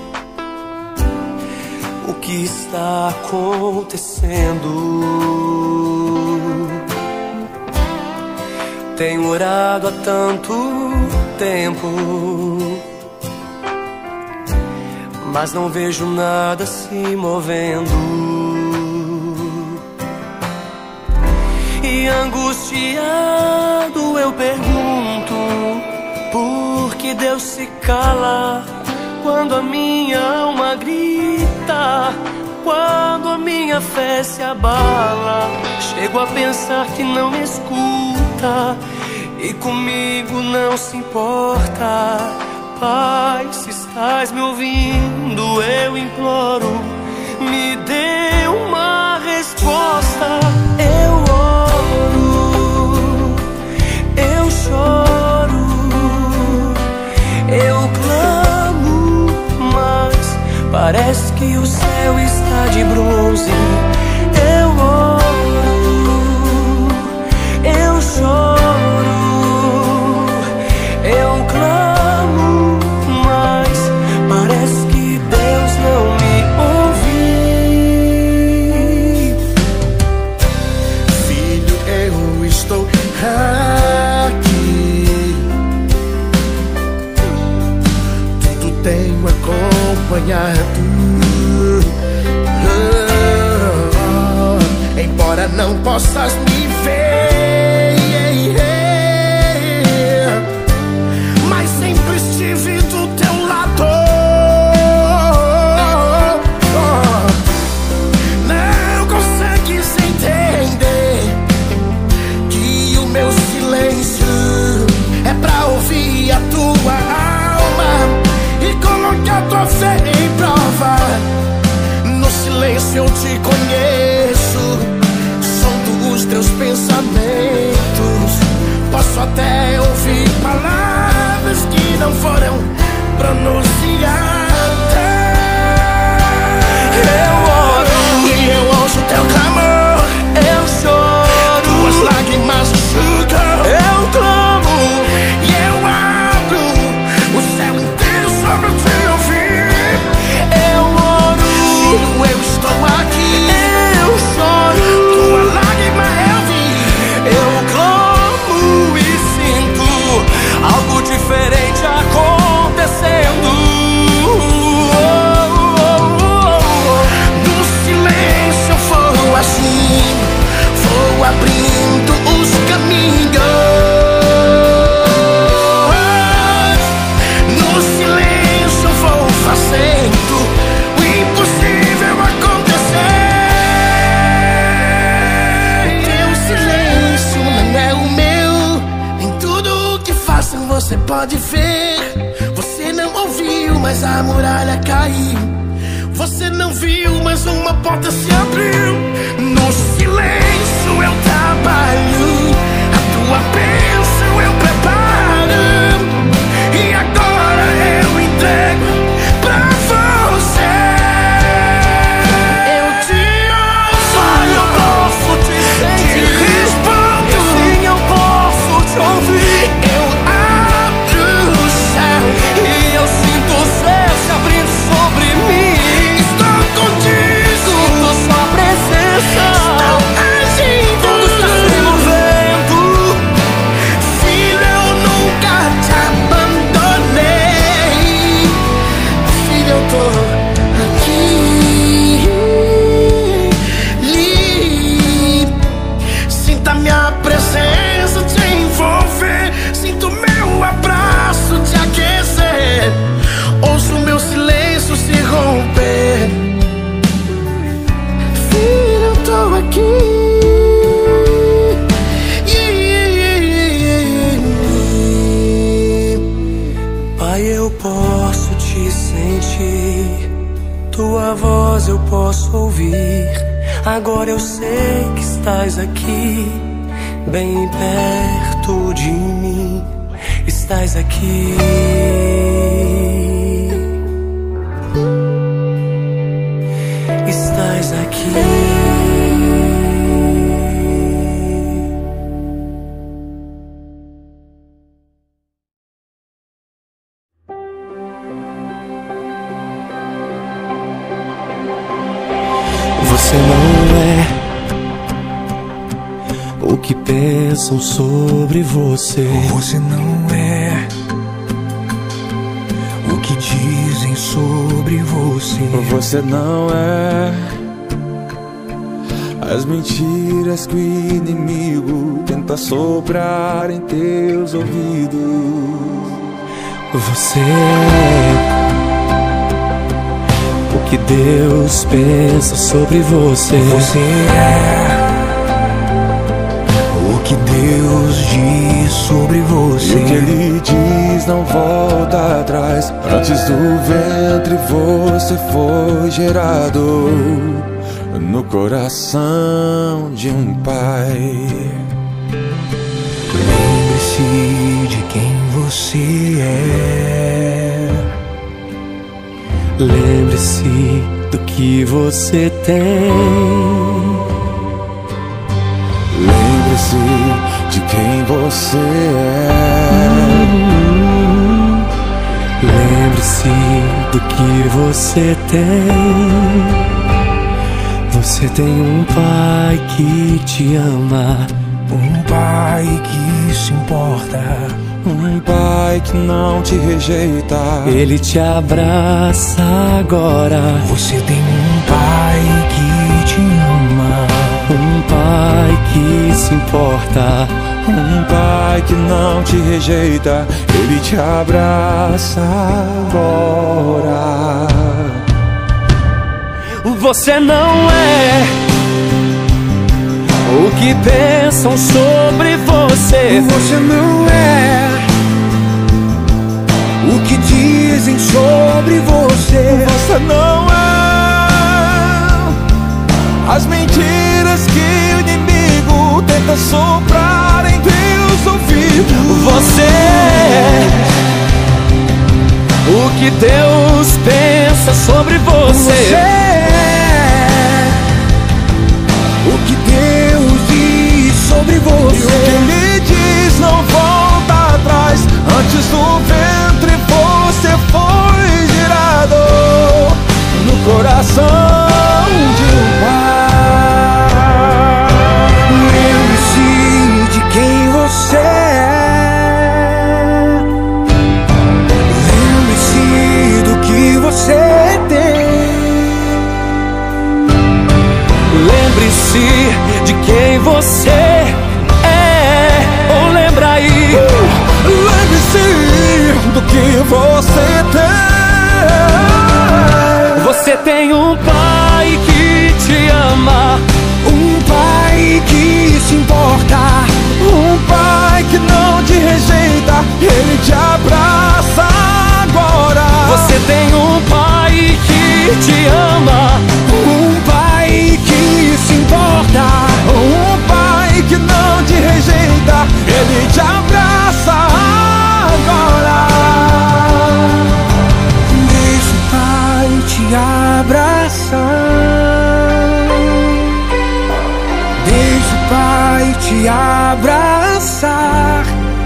B: o que está acontecendo. Tenho orado há tanto tempo, mas não vejo nada se movendo. E angustiado eu pergunto: por que Deus se cala quando a minha alma grita, quando a minha fé se abala? Chego a pensar que não me escuta e comigo não se importa. Pai, se estás me ouvindo, eu imploro, me dê uma resposta. Eu oro, eu choro, eu clamo, mas parece que o céu está de bronze. Eu oro, eu choro, eu clamo, mas parece que Deus não me ouve.
F: me ver, mas sempre estive do teu lado. Não consegues entender que o meu silêncio é pra ouvir a tua alma e colocar tua fé em prova. No silêncio eu te conheço, som dos teus pensamentos. Posso até ouvir palavras que não foram pronunciadas. Eu oro e eu ouço teu clamor.
A: Eu choro,
F: tuas lágrimas enxugam.
A: eu clamo,
F: E eu abro o céu inteiro só pra te ouvir.
A: eu oro,
F: Filho, eu estou aqui.
A: eu choro,
F: Tua lágrima eu vi.
A: eu clamo e sinto algo diferente acontecendo.
F: No silêncio eu vou assim, vou abrindo os caminhos. No silêncio eu vou fazendo o impossível acontecer. Teu silêncio não é o meu, em tudo que faço você pode ver. Você não ouviu, mas a muralha caiu. Você não viu, mas uma porta se abriu. No silêncio eu trabalho, a tua bênção eu preparo. E agora eu entrego pra você. Eu te ouço,
A: Eu posso te
F: te
A: sentir,
F: respondo.
A: sim, eu posso te ouvir.
F: Eu abro o céu,
A: E eu sinto o céu se abrindo sobre mim.
F: estou contigo.
A: Sinto sua presença,
F: Agindo.
A: tudo está se movendo.
F: Filho, eu nunca te abandonei. Filho, eu tô aqui. Sinta minha presença te envolver. Sinto meu abraço te aquecer. Ouço meu silêncio se romper. Filho, eu tô aqui.
B: Pai, eu posso te sentir, tua voz eu posso ouvir. Agora eu sei que estás aqui, bem perto de mim. Estás aqui. Estás aqui. Você não é o que pensam sobre você.
G: Você não é o que dizem sobre você.
H: Você não é as mentiras que o inimigo tenta soprar em teus ouvidos.
B: Você é o que Deus pensa sobre você.
G: Você é o que Deus diz sobre você.
H: E o que Ele diz não volta atrás. Antes do ventre você foi gerado no coração de um pai.
G: Lembre-se de quem você é.
B: Lembre-se do que você tem.
H: Lembre-se de quem você é.
B: Lembre-se do que você tem. Você tem um pai que te ama,
G: Um pai que se importa,
H: um pai que não te rejeita.
B: Ele te abraça agora.
G: você tem um pai que te ama.
B: Um pai que se importa,
H: um pai que não te rejeita, ele te abraça agora.
A: Você não é o que pensam sobre você.
G: Você não é o que dizem sobre você.
H: Você não é as mentiras que o inimigo tenta soprar em teus ouvidos.
A: Você é o que Deus pensa sobre você.
G: Você é o que Deus diz sobre você.
H: E o que Ele diz não volta atrás. Antes do ventre você foi gerado no coração de um pai.
G: Lembre-se de quem você é. Lembre-se do que você tem.
A: Lembre-se de quem você é. Ou lembra aí.
H: uh, Lembre-se do que você tem.
A: Você tem um pai que te ama,
G: Um pai que se importa,
H: Um pai que não te rejeita, ele te abraça agora.
A: você tem um pai que te ama,
G: um pai que se importa.
H: Um pai que não te rejeita, ele te abraça agora.
G: Deixa o pai te abraçar. Deixa o pai te abraçar.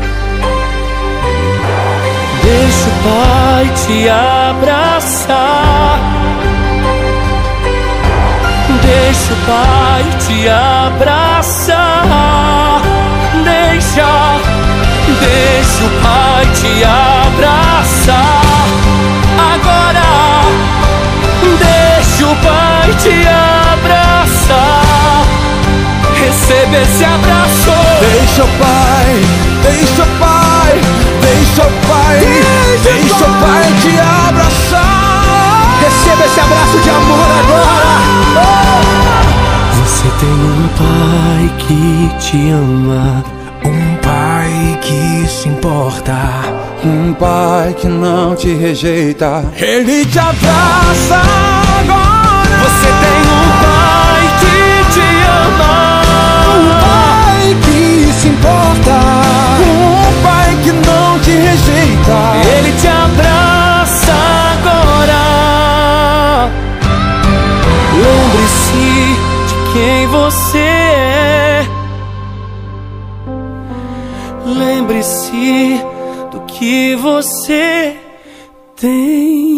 A: deixa o pai te abraçar. Deixa o pai te abraçar. Deixa, deixa o pai te abraçar. Agora, deixa o pai te abraçar. Receba esse abraço.
H: Deixa o pai, deixa o pai, deixa o pai, deixa o pai te abraçar.
G: Receba esse abraço de amor agora.
B: Você tem um pai que te ama,
G: Um pai que se importa.
H: Um pai que não te rejeita, ele te abraça agora.
A: Você tem um pai que te ama,
G: Um pai que se importa.
H: Um pai que não te rejeita,
A: ele te abraça agora. Lembre-se de quem você é. Lembre-se do que você tem.